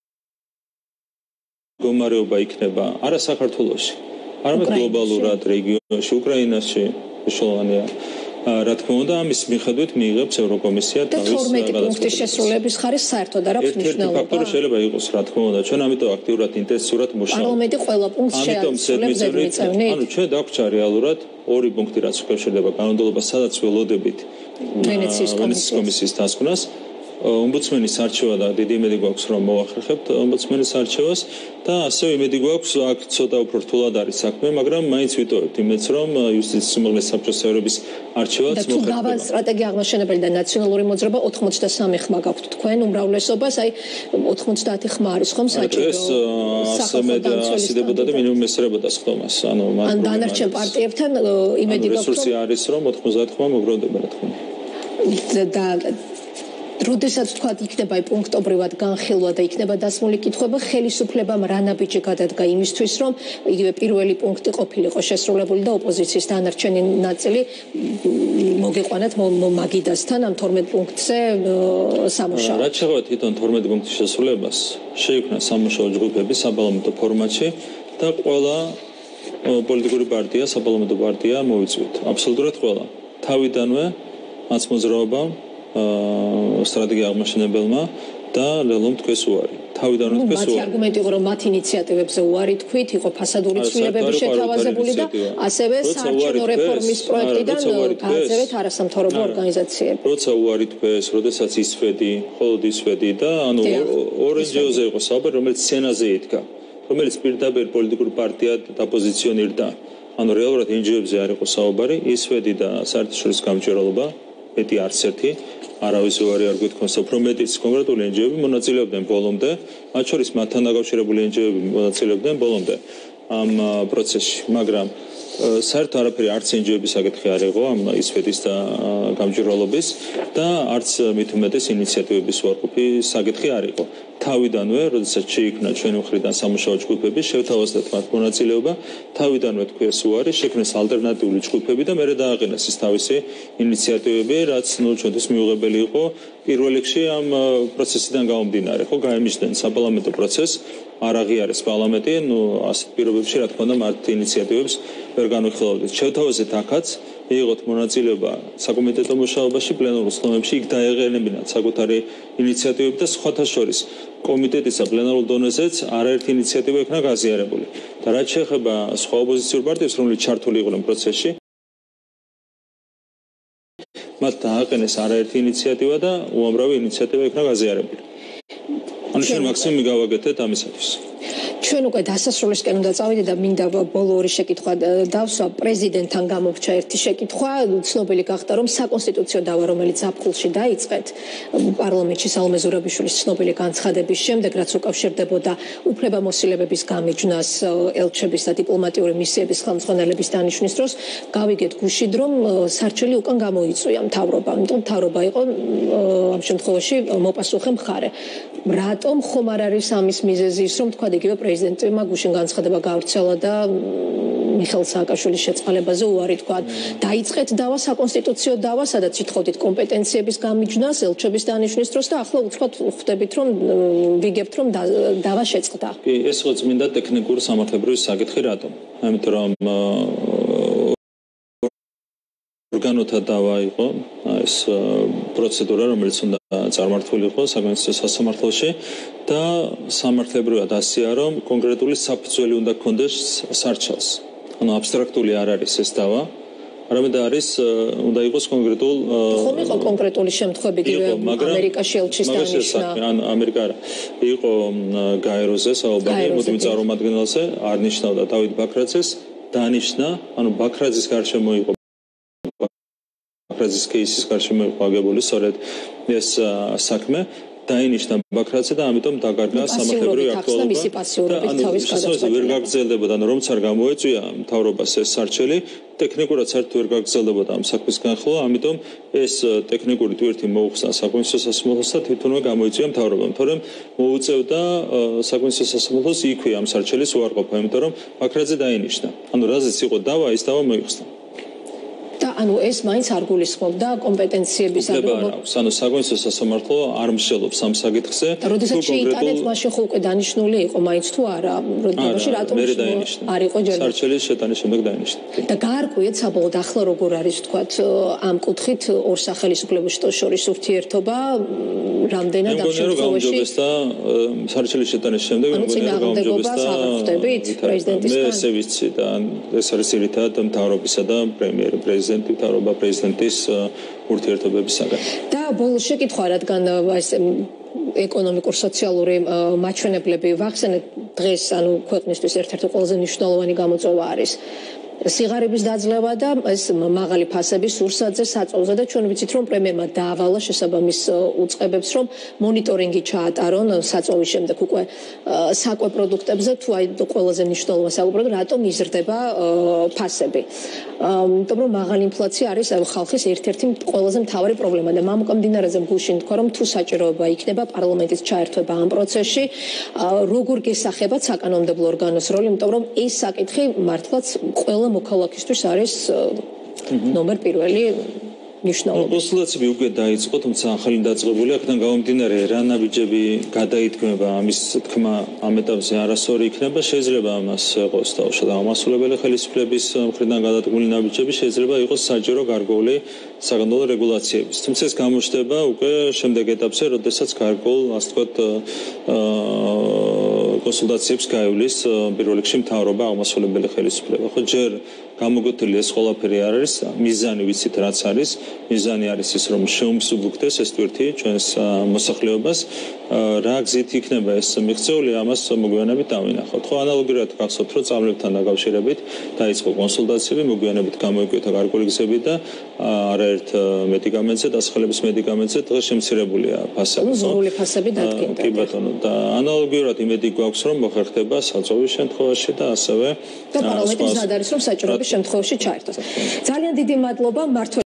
მდგომარეობა იქნება არა საქართველოში, არამედ გლობალურად რეგიონში, უკრაინაში, მნიშვნელოვანია. რა თქმა უნდა, ამის მიხედვით მიიღებს ევროკომისია თავის თორმეტი პუნქტის შესრულების ხარისხს საერთოდ არ აქვს მნიშვნელობა. ფაქტორი შეიძლება იყოს, რა თქმა უნდა, ჩვენ ამიტომ აქტიურად, ინტენსიურად მუშაობთ. პარლამენტი ყველა პუნქტს შეასრულებს ზედმიწევნით. ანუ ჩვენ დაგვჭა რეალურად ორი პუნქტი, რაც უკავშირდება კანონმდებლობას, სადაც ველოდებით ვენეციის კომისიის დასკვნას. ომბუდსმენის არჩევა და დიდი იმედი გვაქვს რომ მოახერხებთ ომბუდსმენის არჩევას და ასევე იმედი გვაქვს აქ ცოტა უფრო რთულად არის საქმე, მაგრამ მაინც ვიტოვებთ იმედს რომ იუსტიციის უმაღლესი საბჭოს წევრების არჩევაც მოხერხდება. და თუ დავალ სტრატეგია აღმაშენებელი და ნაციონალური მოძრაობა ოცდაოთხი ხმა გაქვთ თქვენ უმრავლესობას, აი ოცდაათი ხმა არის ხომ საჭირო? ეს ასე მე და ასი დეპუტატი მინიმუმ ესწრებოდა სხდომას. ანუ მათ ან დანარჩენ პარტიებთან იმედი გაქვთ რესურსი არის რომ ოცდაოთხი ხმა მოგროვდება რა თქმა უნდა. და როდესაც თქვა იქნება პუნქტობრივად განხილვა და იქნება დასმული კითხვება, ხელისუფლებამ რა ნაბიჯი გადადგა იმისთვის, რომ იგივე პირველი პუნქტი ყოფილიყო შესრულებული და ოპოზიციის დანარჩენი ნაწილი მოგეყვანათ მაგიდასთან ამ თორმეტ პუნქტზე სამუშაო. რაც შეეხება თვითონ თორმეტ პუნქტის შესრულებას, შეიქმნა სამუშაო ჯგუფები საპარლამენტო ფორმატში და ყველა პოლიტიკური პარტია, საპარლამენტო პარტია მოიწვიეთ. აბსოლუტურად ყველა. თავიდანვე მაცმოძრაობამ სტრატეგია აღმაშენებელმა და ლელომ თქვეს უარი. თავიდან თქვეს მათი არგუმენტი იყო რომ მათ ინიციატივებზე უარი თქვით, იყო ფასადური ცვლილებები შეთავაზებული და ასევე საარჩევნო რეფორმის პროექტიდან გააძევეთ არასამთავრობო ორგანიზაციები. როცა უარი თქვეს, როდესაც ისვედი, მხოლოდ ისვედი და ანუ ორენჯოზე იყო საუბარი, რომელიც სცენაზე იდგა, რომელიც პირდაპირ პოლიტიკურ პარტიად დაპოზიციონირდა. ანუ რეალურად ენჯოებზე არ იყო საუბარი, ისვედი და საერთაშორისო გამჭვირვალობა, მეტი არც ერთი არავის უარი არ გვითხოვს, უფრო მეტიც კონკრეტული ენჯოები მონაწილეობდნენ ბოლომდე, მათ შორის მათთან დაკავშირებული ენჯოები მონაწილეობდნენ ბოლომდე ამ პროცესში, მაგრამ საერთოდ არაფერი არც ენჯოების საკითხი არ იყო ამ ისვედის და გამჭვირვალობის და არც მით უმეტეს ინიციატივების უარყოფი საკითხი არ იყო. თავიდანვე, როდესაც შეიქმნა ჩვენი მხრიდან სამუშაო ჯგუფები, შევთავაზეთ მათ მონაწილეობა, თავიდანვე თქვეს უარი, შექმნეს ალტერნატიული ჯგუფები და მერე დააყენეს ის თავისი ინიციატივები, რაც ნუ ჩვენთვის მიუღებელი იყო პირველ რიგში ამ პროცესიდან გამომდინარე, ხო, გაემიჯნენ საპარლამენტო პროცესს, არ აღიარეს პარლამენტი, ნუ ასეთ პირობებში, რა თქმა უნდა, მათ ინიციატივებს ვერ განვიხილავდით. შევთავაზეთ აქაც მიიღოთ მონაწილეობა საკომიტეტო მუშაობაში, პლენარულ ხდომებში, იქ დაეღენებინათ საკუთარი ინიციატივები და სხვათა შორის კომიტეტისა პლენარულ დონეზეც არაერთი ინიციატივა იქნა გაზიარებული. და რაც შეეხება სხვა ოპოზიციურ პარტიებს, რომლებიც ჩართული იყვნენ პროცესში, მათ დააყენეს არაერთი ინიციატივა და უამრავი ინიციატივა იქნა გაზიარებული. ანუ ჩვენ მაქსიმუმი გავაკეთეთ ამისათვის. ჩვენ უკვე დასასრულისკენ უნდა წავიდეთ და მინდა ბოლო ორი შეკითხვა დავსვა. პრეზიდენტთან გამოგრჩა ერთი შეკითხვა, ცნობილი გახდა რომ საკონსტიტუციო დავა, რომელიც ზაფხულში დაიწყეთ პარლამენტში საულმე ზურაბიშვილის ცნობილი განცხადების შემდეგ, რაც უკავშირდებოდა უფლებამოსილებების გამიჯვნას ელჩების და დიპლომატიური მისიების ხელმძღვანელების დანიშვნის დროს, გავიგეთ გუშინ რომ სარჩელი უკან გამოიწვია მთავრობა, იმიტომ მთავრობა იყო ამ შემთხვევაში მოპასუხე მხარე. რატომ ხომ არ არის ამის მიზეზი ის რომ თქვა იგივე პრეზიდენტმა გუშინ განცხადება გავრცელა და მიხეილ სააკაშვილის შეწყალებაზე უარი თქვა. დაიწყეთ დავა საკონსტიტუციო დავა, სადაც ითხოვდით კომპეტენციების გამიჯვნას ელჩების დანიშვნის დროს და ახლა უცბად ხვდებით რომ ვიგებთ რომ დავა შეწყდა. კი, ეს იყო წმინდა ტექნიკური სამართლებრივი საკითხი რატომ? ამიტომ რომ ორგანოთა დავა იყო ეს პროცედურა, რომელიც უნდა წარმართული იყო საკონსტიტუციო სასამართლოში და სამართლებრივად ასეა, რომ კონკრეტული საფუძველი უნდა გქონდეს სარჩელს. ანუ აბსტრაქტული არ არის ეს დავა, არამედ არის უნდა იყოს კონკრეტულ ხომ იყო კონკრეტული შემთხვევები ამერიკაში ელჩის დანიშვნა. ან ამერიკა არა. იყო გაეროზე საუბარი, მოდივი წარმომადგენელზე არ ნიშნავდა დავით ბაქრაძეს, დანიშნა, ანუ ბაქრაძის გარშემო იყო ბაქრაძის кейსის გარშემო იყო აგებული სწორედ ეს საქმე. დაინიშნა ბაქრაძე და ამიტომ დაგარგა სამართლებრივი აქტუალობა. ანუ ვერ გაგრძელდებოდა, ანუ რომც არ გამოეწვია მთავრობას ეს სარჩელი, ტექნიკურად საერთოდ ვერ გაგრძელდებოდა ამ საქმის განხილვა, ამიტომ ეს ტექნიკური ტვირთი მოუხსნა საკონსტიტუციო სასამართლოს და თვითონვე გამოიწვია მთავრობამ, თორემ მოუწევდა საკონსტიტუციო სასამართლოს იქვე ამ სარჩელის უარყოფა, იმიტომ რომ ბაქრაძე დაინიშნა. ანუ რაზეც იყო დავა, ის დავა მოიხსნა. და ანუ ეს მაინც არ გულისხმობდა კომპეტენციების აღება. ანუ საკონსტიტუციო სასამართლო არ მსჯელობს ამ საკითხზე. და როდესაც შეიტანეთ, მაშინ ხო უკვე დანიშნული იყო მაინც თუ არა, როდესაც რატომ არ იყო ჯერ სარჩელის შეტანის შემდეგ დაინიშნა. და გაარკვიეთ საბოლოოდ ახლა როგორ არის თქვათ ამ კუთხით ორ სახელმწიფოების შორის ურთიერთობა, რამდენად ამ შემთხვევაში და სარჩელის შეტანის შემდეგ მეგონია რომ გამარჯვება და ხვდებით პრეზიდენტისგან. მე ესე ვიცი და ეს არის ერთად მთავრობისა და პრემიერ პრეზიდენტის მთავრობა პრეზიდენტის ურთიერთობების საკითხი. და ბოლოს შეკითხვა, რადგან ეს ეკონომიკურ-სოციალური მაჩვენებლები ვახსენეთ დღეს, ანუ ქვეყნისთვის ერთ-ერთი ყველაზე მნიშვნელოვანი გამოწვევა არის სიღარიბის დაძლევა და ეს მაღალი ფასების სურსათზე საწოლზე და ჩვენ ვიცით რომ პრემიერმა დაავალა შესაბამის უწყებებს რომ მონიტორინგი ჩაატარონ საწოვის შემდეგ უკვე საკვე პროდუქტებზე თუ აი ყველაზე მნიშვნელოვანი საუბრობთ რატომ იზრდება ფასები. იმიტომ რომ მაღალი ინფლაცია არის ხალხის ერთ-ერთი ყველაზე მთავარი პრობლემა და მამუკამდინარეზე გუშინ თქვა რომ თუ საჭიროება იქნება პარლამენტის ჩაერთვება ამ პროცესში როგორ გესახებათ საკანონმდებლო ორგანოს როლი, იმიტომ რომ ეს საკითხი მართლაც ყველა მოქალაქისთვის არის ნომერ პირველი მნიშვნელობით. კონსულტაციები უკვე დაიწყო, თუმცა ახალი დაწყებული აქედან გამომდინარე რა ნაბიჯები გადაითქმება ამის თქმა ამ ეტაპზე არასორი იქნება, შეიძლება ამას იყოს თავშად აღმასრულებელი ხელისუფლების მხრიდან გადადგმული ნაბიჯები, შეიძლება იყოს საჯარო გარკვეული საკანონმდებლო რეგულაციების. თუმცა ეს გამოჩნდება უკვე შემდეგ ეტაპზე, როდესაც გარკვეულ, ასე ვთქვათ, კონსულტაციებს გაივლის პირველ რიგში მთავრობა, აღმასრულებელი ხელისუფლება. ხო ჯერ გამოგვეთილი ეს ყველაფერი არ არის, მიზანი ვიცით რაც არის, მიზანი არის ის რომ შეუმსუბუქდეს ეს ტვირთი ჩვენს მოსახლეობას, რა გზით იქნება ეს მიღწეული, ამას მოგვიანებით დავინახავთ. ხო ანალოგიურად გახსოვთ რომ წამლებთან დაკავშირებით დაიწყო კონსულტაციები, მოგვიანებით გამოიკვეთა გარკვეული გზები და არაერთ მედიკამენტზე, დასახელების მედიკამენტზე დღეს შემცირებულია ფასები. ზრული ფასები დადგინდა. კი ბატონო, და ანალოგიურად იმედი გვაქვს რომ მოხერხდება საწოვის შემთხვევაში და ასევე და პარლამენტი მზად არის რომ საჭიროების შემთხვევაში ჩაერთოს. ძალიან დიდი მადლობა.